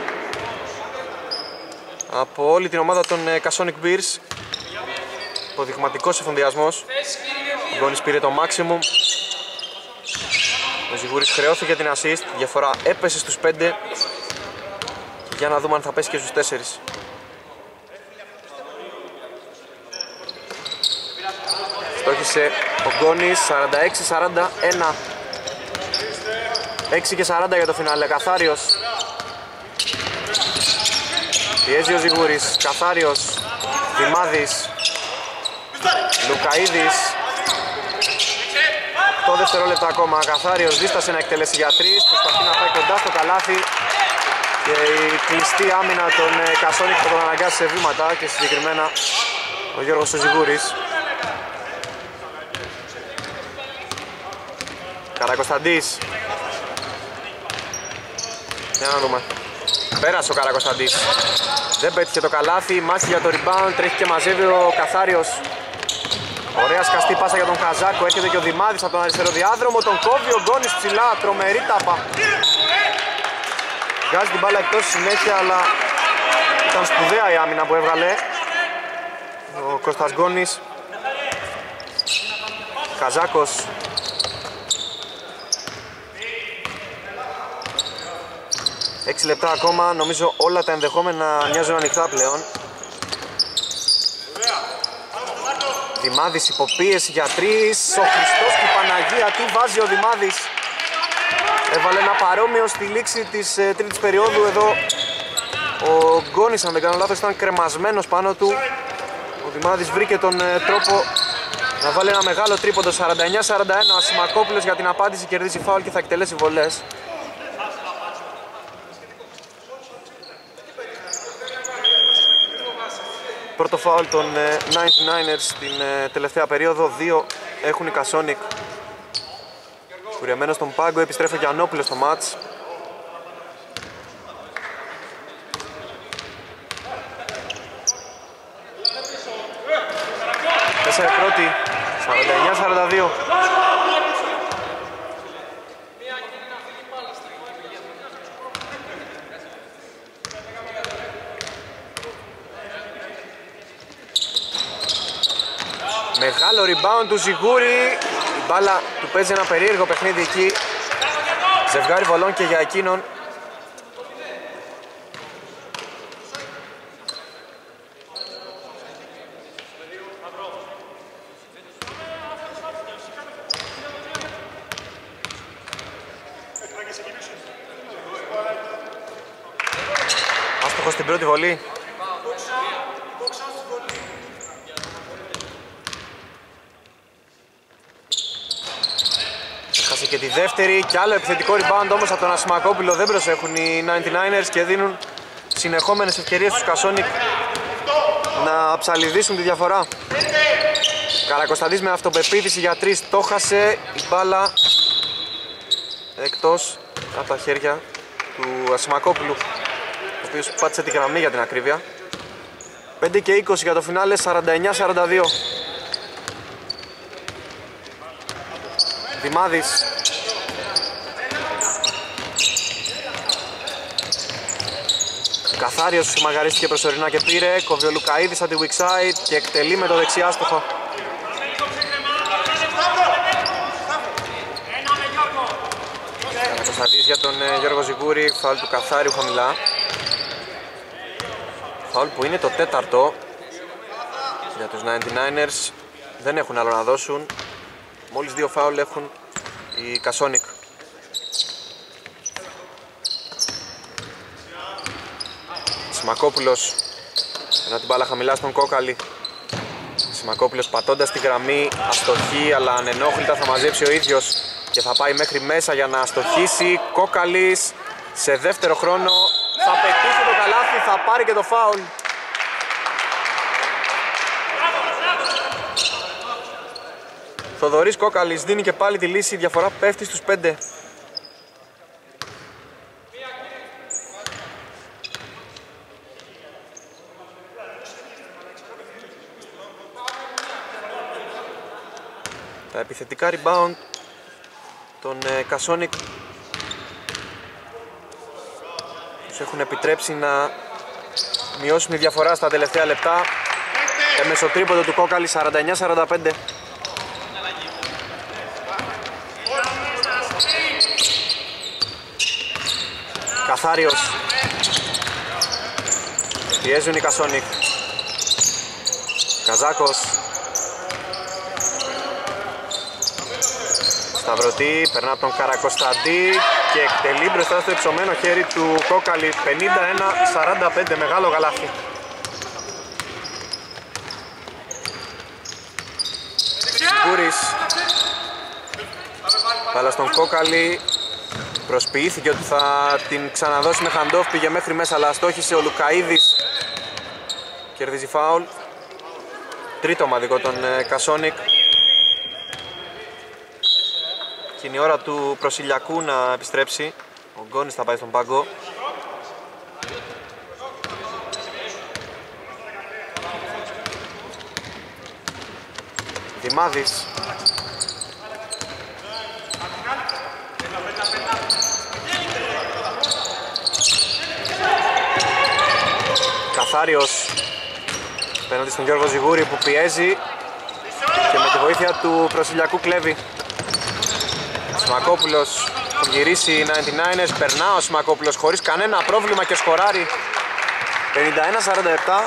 από όλη την ομάδα των Kasonic Bears. Υποδειγματικός εφοδιασμός. Ο Γκόνης πήρε το maximum. Ο Ζιγούρης χρεώθηκε την assist, η διαφορά έπεσε στους πέντε. Για να δούμε αν θα πέσει και στους τέσσερις. Στόχισε ο Γκόνης, σαράντα έξι σαράντα ένα. έξι και σαράντα για το φινάλε. Καθάριος. Πιέζει ο Ζιγούρης. Καθάριος. Δημάδης. Λουκαΐδης. οκτώ δευτερόλεπτα ακόμα. Καθάριος δίστασε να εκτελέσει για τρεις. Προσπαθεί να πάει κοντά στο καλάθι. Και η κλειστή άμυνα των Kasonic θα τον αναγκάσει σε βήματα και συγκεκριμένα ο Γιώργος ο Ζιγούρης. Καρακοσταντής. Για να δούμε. Πέρασε ο Καρακοσταντής. Δεν πέτυχε το καλάθι. Μάχη για το rebound. Τρέχει και μαζεύει ο Καθάριος. Ωραία σκαστή πάσα για τον Καζάκο. Έρχεται και ο Δημάδης από τον αριστερό διάδρομο. Τον κόβει ο Γκόνης ψηλά. Τρομερή τάπα. Βγάζει την μπάλα εκτός συνέχεια, αλλά ήταν σπουδαία η άμυνα που έβγαλε ο Κώστας Γκόνης. Καζάκος. έξι λεπτά ακόμα, νομίζω όλα τα ενδεχόμενα μοιάζουν ανοιχτά πλέον. Δημάδης υποπίεση για τρεις. Ο Χριστός και η Παναγία, τι βάζει ο Δημάδης. Έβαλε ένα παρόμοιο στη λήξη της ε, τρίτης περίοδου. Εδώ ο Γκόνης, αν δεν κάνω λάθος, ήταν κρεμασμένος πάνω του. Ο Δημάδης βρήκε τον ε, τρόπο να βάλει ένα μεγάλο τρίποντο. Σαράντα εννέα σαράντα ένα. Ο Ασημακόπουλος για την απάντηση κερδίζει φάουλ και θα εκτελέσει βολές. Πρώτο φάουλ των ε, νάιντι νάινερς στην ε, τελευταία περίοδο. Δύο έχουν οι Kasonic. Κουρεμένος στον πάγκο, επιστρέφει ο Γιαννόπουλος στο μάτς. Τέσσερα πρώτη, σαράντα εννέα σαράντα δύο. Μεγάλο rebound του Ζιγούρη. Η μπάλα του παίζει ένα περίεργο παιχνίδι εκεί. Ζευγάρι βολών και για εκείνον. Άστοχος στην πρώτη βολή. Χάσε και τη δεύτερη και άλλο επιθετικό rebound όμως από τον Ασημακόπουλο. Δεν προσέχουν οι νάιντι νάινερς και δίνουν συνεχόμενες ευκαιρίες στους Kasonic να ψαλιδίσουν τη διαφορά. Καρακοσταντής με αυτοπεποίθηση για τρεις, το χάσε. Η μπάλα εκτός από τα χέρια του Ασημακόπουλου, ο οποίος πάτησε τη γραμμή για την ακρίβεια. πέντε και είκοσι για το φινάλε, σαράντα εννέα σαράντα δύο. Δημάδης. Καθάριος μαγαρίστηκε προσωρινά και πήρε. Κόβει ο Λουκαΐδης από τη weak side και εκτελεί με το δεξί άστοχο. Κωνσταντής για τον Γιώργο Ζιγούρη. Φάουλ του Καθάριου χαμηλά. Φάουλ που είναι το τέταρτο Για τους ενενήντα εννιά δεν έχουν άλλο να δώσουν. Μόλις δύο φάουλ έχουν οι Κασόνικ. Σιμακόπουλος, ενώ την μπάλα χαμηλά στον Κόκαλη. Σιμακόπουλος πατώντας τη γραμμή, αστοχή, αλλά ανενόχλητα θα μαζέψει ο ίδιος και θα πάει μέχρι μέσα για να αστοχίσει. Κόκαλης σε δεύτερο χρόνο θα πετύχει το καλάθι, θα πάρει και το φάουλ. Θοδωρής Κόκαλης δίνει και πάλι τη λύση, η διαφορά πέφτει στους πέντε. Τα επιθετικά rebound των ε, Κασόνικ τους έχουν επιτρέψει να μειώσουν τη διαφορά στα τελευταία λεπτά. Εμεσοτρίποντο του Κόκαλη σαράντα εννιά σαράντα πέντε. Καθάριος. Πιέζουν οι Κασόνικ. Καζάκος. Σταυρωτή, περνά από τον Καρακοσταντή και εκτελεί μπροστά στο υψωμένο χέρι του Κόκαλη. Πενήντα ένα σαράντα πέντε, μεγάλο γαλάθι. Σιγούρης. Πάλα στον Κόκαλη. Προσποιήθηκε ότι θα την ξαναδώσει με χαντόφ, πήγε μέχρι μέσα αλλά αστόχησε ο Λουκαΐδης. Κερδίζει φάουλ. Τρίτο ομαδικό των Κασόνικ. Και είναι η ώρα του Προσιλιακού να επιστρέψει. Ο Γκόνης θα πάει στον πάγκο. Δημάδης. Καθάριος απέναντι στον Γιώργο Ζιγούρη που πιέζει και με τη βοήθεια του Προσιλιακού κλέβει. Σιμακόπουλος θα γυρίσει ενενήντα εννιά, περνά ο Σιμακόπουλος χωρίς κανένα πρόβλημα και σκοράρει. πενήντα ένα σαράντα επτά.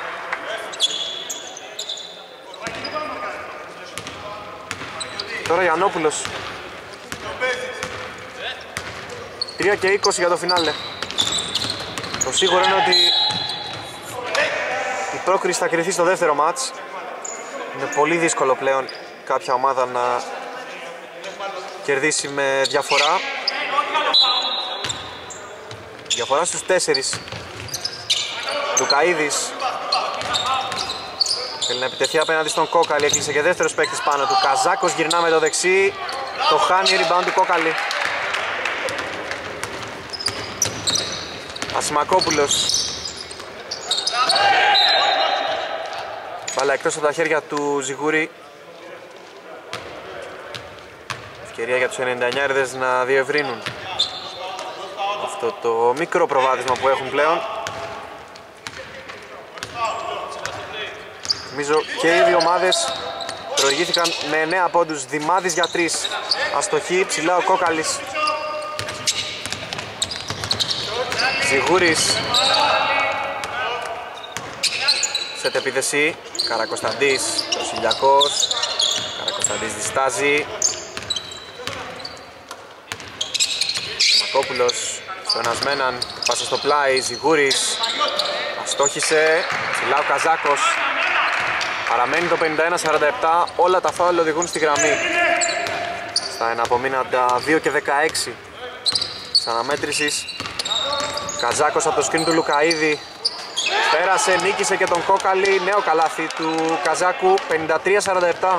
Τώρα Γιαννόπουλος. τρία και είκοσι για το φινάλε. Το σίγουρο είναι ότι η πρόκριση θα κριθεί στο δεύτερο μάτς. Είναι πολύ δύσκολο πλέον κάποια ομάδα να κερδίσει με διαφορά. Διαφορά στους τέσσερις. Λουκαΐδης θέλει να επιτεθεί απέναντι στον Κόκαλη, έκλεισε και δεύτερος παίκτης πάνω του. Καζάκος γυρνά με το δεξί, το χάνει, rebound του Κόκαλη. Ασημακόπουλος. Μπάλα εκτός από τα χέρια του Ζιγούρη. Ευκαιρία για τους ενενήντα εννιά να διευρύνουν αυτό το μικρό προβάδισμα που έχουν πλέον. Νομίζω και οι δύο ομάδες προηγήθηκαν με εννέα πόντους. Δημάδης για τρεις. Αστοχή, ψηλά ο Κόκαλης. Ζιγούρης. Σετ επίθεση. Καρακοσταντής, Προσιλιακός. Καρακοσταντής διστάζει. Μακόπουλος στον Ασμέναν, πάσα στο πλάι, Ζιγούρης. Αστόχησε, ψηλά ο Καζάκος. Παραμένει το πενήντα ένα σαράντα επτά, όλα τα φάουλ οδηγούν στη γραμμή. Στα εναπομείναντα δύο και δεκαέξι της αναμέτρησης. Καζάκος από το σκριν του Λουκαΐδη. Πέρασε, νίκησε και τον Κόκαλη. Νέο καλάθι του Καζάκου, πενήντα τρία σαράντα επτά.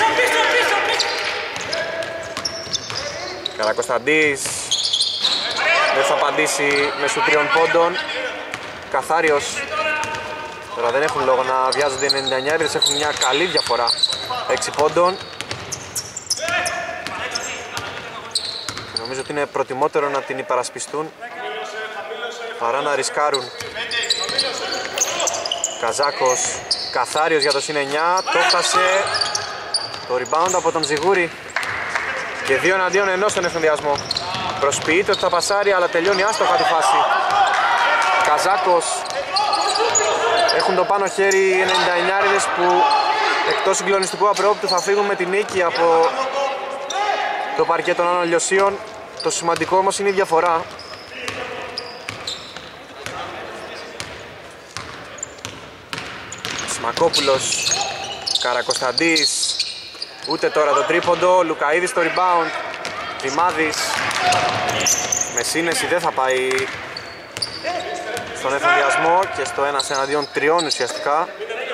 Καρακοσταντής δεν θα απαντήσει μέσω τριών πόντων. Καθάριος. Τώρα δεν έχουν λόγο να βιάζονται οι ενενήντα εννιά, έχουν μια καλή διαφορά έξι πόντων. Και νομίζω ότι είναι προτιμότερο να την υπερασπιστούν παρά να ρισκάρουν. Καζάκος, Καθάριος για το συν εννιά, το χάσε. Το rebound από τον Ζιγούρη. Και δύο εναντίον ενός στον ευθυνδιασμό. Προσποιείται ότι θα πασάρει, αλλά τελειώνει άστοχα τη φάση. Καζάκος Έχουν το πάνω χέρι οι ενενήντα εννιάριδες που εκτός συγκλονιστικού απρόπτου θα φύγουν με την νίκη από το παρκέ των Άνω Λιωσίων. Το σημαντικό όμως είναι η διαφορά. Σμακόπουλος, Καρακοσταντής, ούτε τώρα το τρίποντο. Λουκαίδης το rebound, Δημάδης με σύνεση δεν θα πάει στον εφηδιασμό και στο ένας εναντίον τριών ουσιαστικά.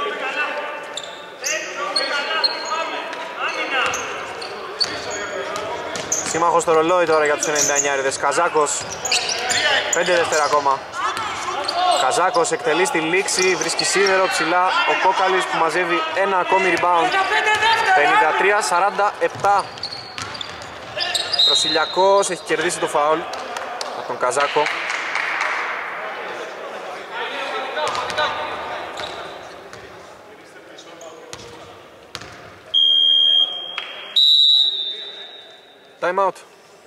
Σύμμαχος στο ρολόι τώρα για τους ενενήντα εννιάριδες. Καζάκος, πέντε δεύτερα ακόμα. Καζάκος εκτελεί στη λήξη, βρίσκει σίδερο ψηλά ο Κόκαλης που μαζεύει ένα ακόμη rebound. πενήντα τρία σαράντα επτά. Προσιλιακός έχει κερδίσει το φάουλ από τον Καζάκο. Time out.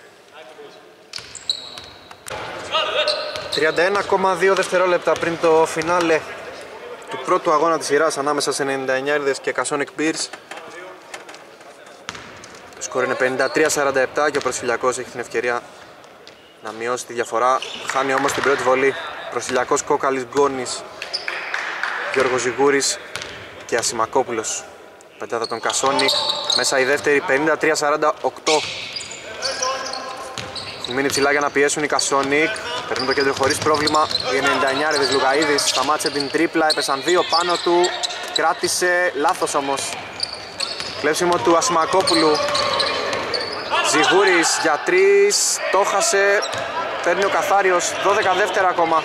τριάντα ένα κόμμα δύο δευτερόλεπτα πριν το φινάλε του πρώτου αγώνα της σειράς ανάμεσα σε ενενήντα εννιάριδες και Κασόνικ Bears. Το σκορ είναι πενήντα τρία σαράντα επτά και ο Προσιλιακός έχει την ευκαιρία να μειώσει τη διαφορά. Χάνει όμως την πρώτη βολή. Προσιλιακός, Κόκαλης, Γκόνης, Γιώργος Ζιγούρης και Ασημακόπουλος. Πεντάδα τον Κασόνικ. Μέσα η δεύτερη, πενήντα τρία σαράντα οκτώ. Έχουν μείνει ψηλά για να πιέσουν οι Κασόνικ. Παίρνουν το κέντρο χωρίς πρόβλημα. Οι ενενήντα εννιάριδες. Λουκαίδης σταμάτησε την τρίπλα, έπεσαν δύο πάνω του. Κράτησε, λάθος όμως. Κλέψιμο του Ασημακόπουλου. Ζιγούρης για τρεις, το χάσε. Παίρνει ο Καθάριος, δώδεκα δεύτερα ακόμα.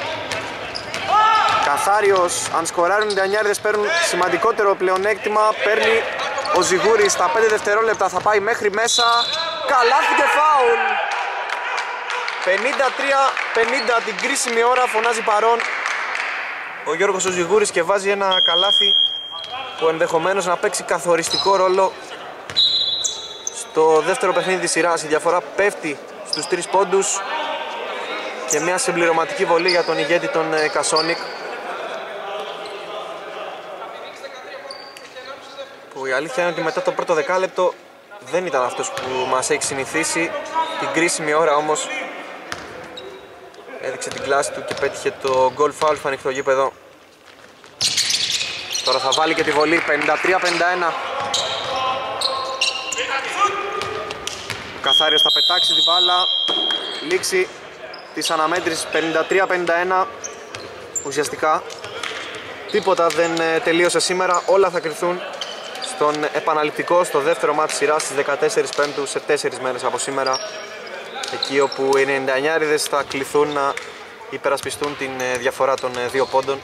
Καθάριος, αν σκοράρουν οι ενενήντα εννιάριδες παίρνουν σημαντικότερο πλεονέκτημα. Παίρνει ο Ζιγούρης στα πέντε δευτερόλεπτα, θα πάει μέχρι μέσα. Καλάθι και φάουλ. πενήντα τρία πενήντα, την κρίσιμη ώρα φωνάζει παρόν ο Γιώργος ο Ζιγούρης και βάζει ένα καλάθι που ενδεχομένως να παίξει καθοριστικό ρόλο στο δεύτερο παιχνίδι της σειράς. Η διαφορά πέφτει στους τρεις πόντους και μια συμπληρωματική βολή για τον ηγέτη των Κασόνικ, που η αλήθεια είναι ότι μετά το πρώτο δεκάλεπτο δεν ήταν αυτός που μας έχει συνηθίσει. Την κρίσιμη ώρα όμως έδειξε την κλάση του και πέτυχε το goal foul στο ανοιχτό γήπεδο. Τώρα θα βάλει και τη βολή, πενήντα τρία πενήντα ένα. Ο Καθάριος θα πετάξει την μπάλα. Λήξη της αναμέτρησης πενήντα τρία πενήντα ένα. Ουσιαστικά τίποτα δεν τελείωσε σήμερα. Όλα θα κρυφθούν στον επαναληπτικό, στο δεύτερο μάτι σειράς στις δεκατέσσερις Πέμπτου, σε τέσσερις μέρες από σήμερα. Εκεί όπου οι ενενήντα εννιάριδες θα κληθούν να υπερασπιστούν την διαφορά των δύο πόντων,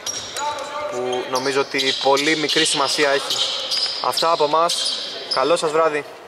που νομίζω ότι πολύ μικρή σημασία έχει. Αυτά από μας. Καλό σας βράδυ.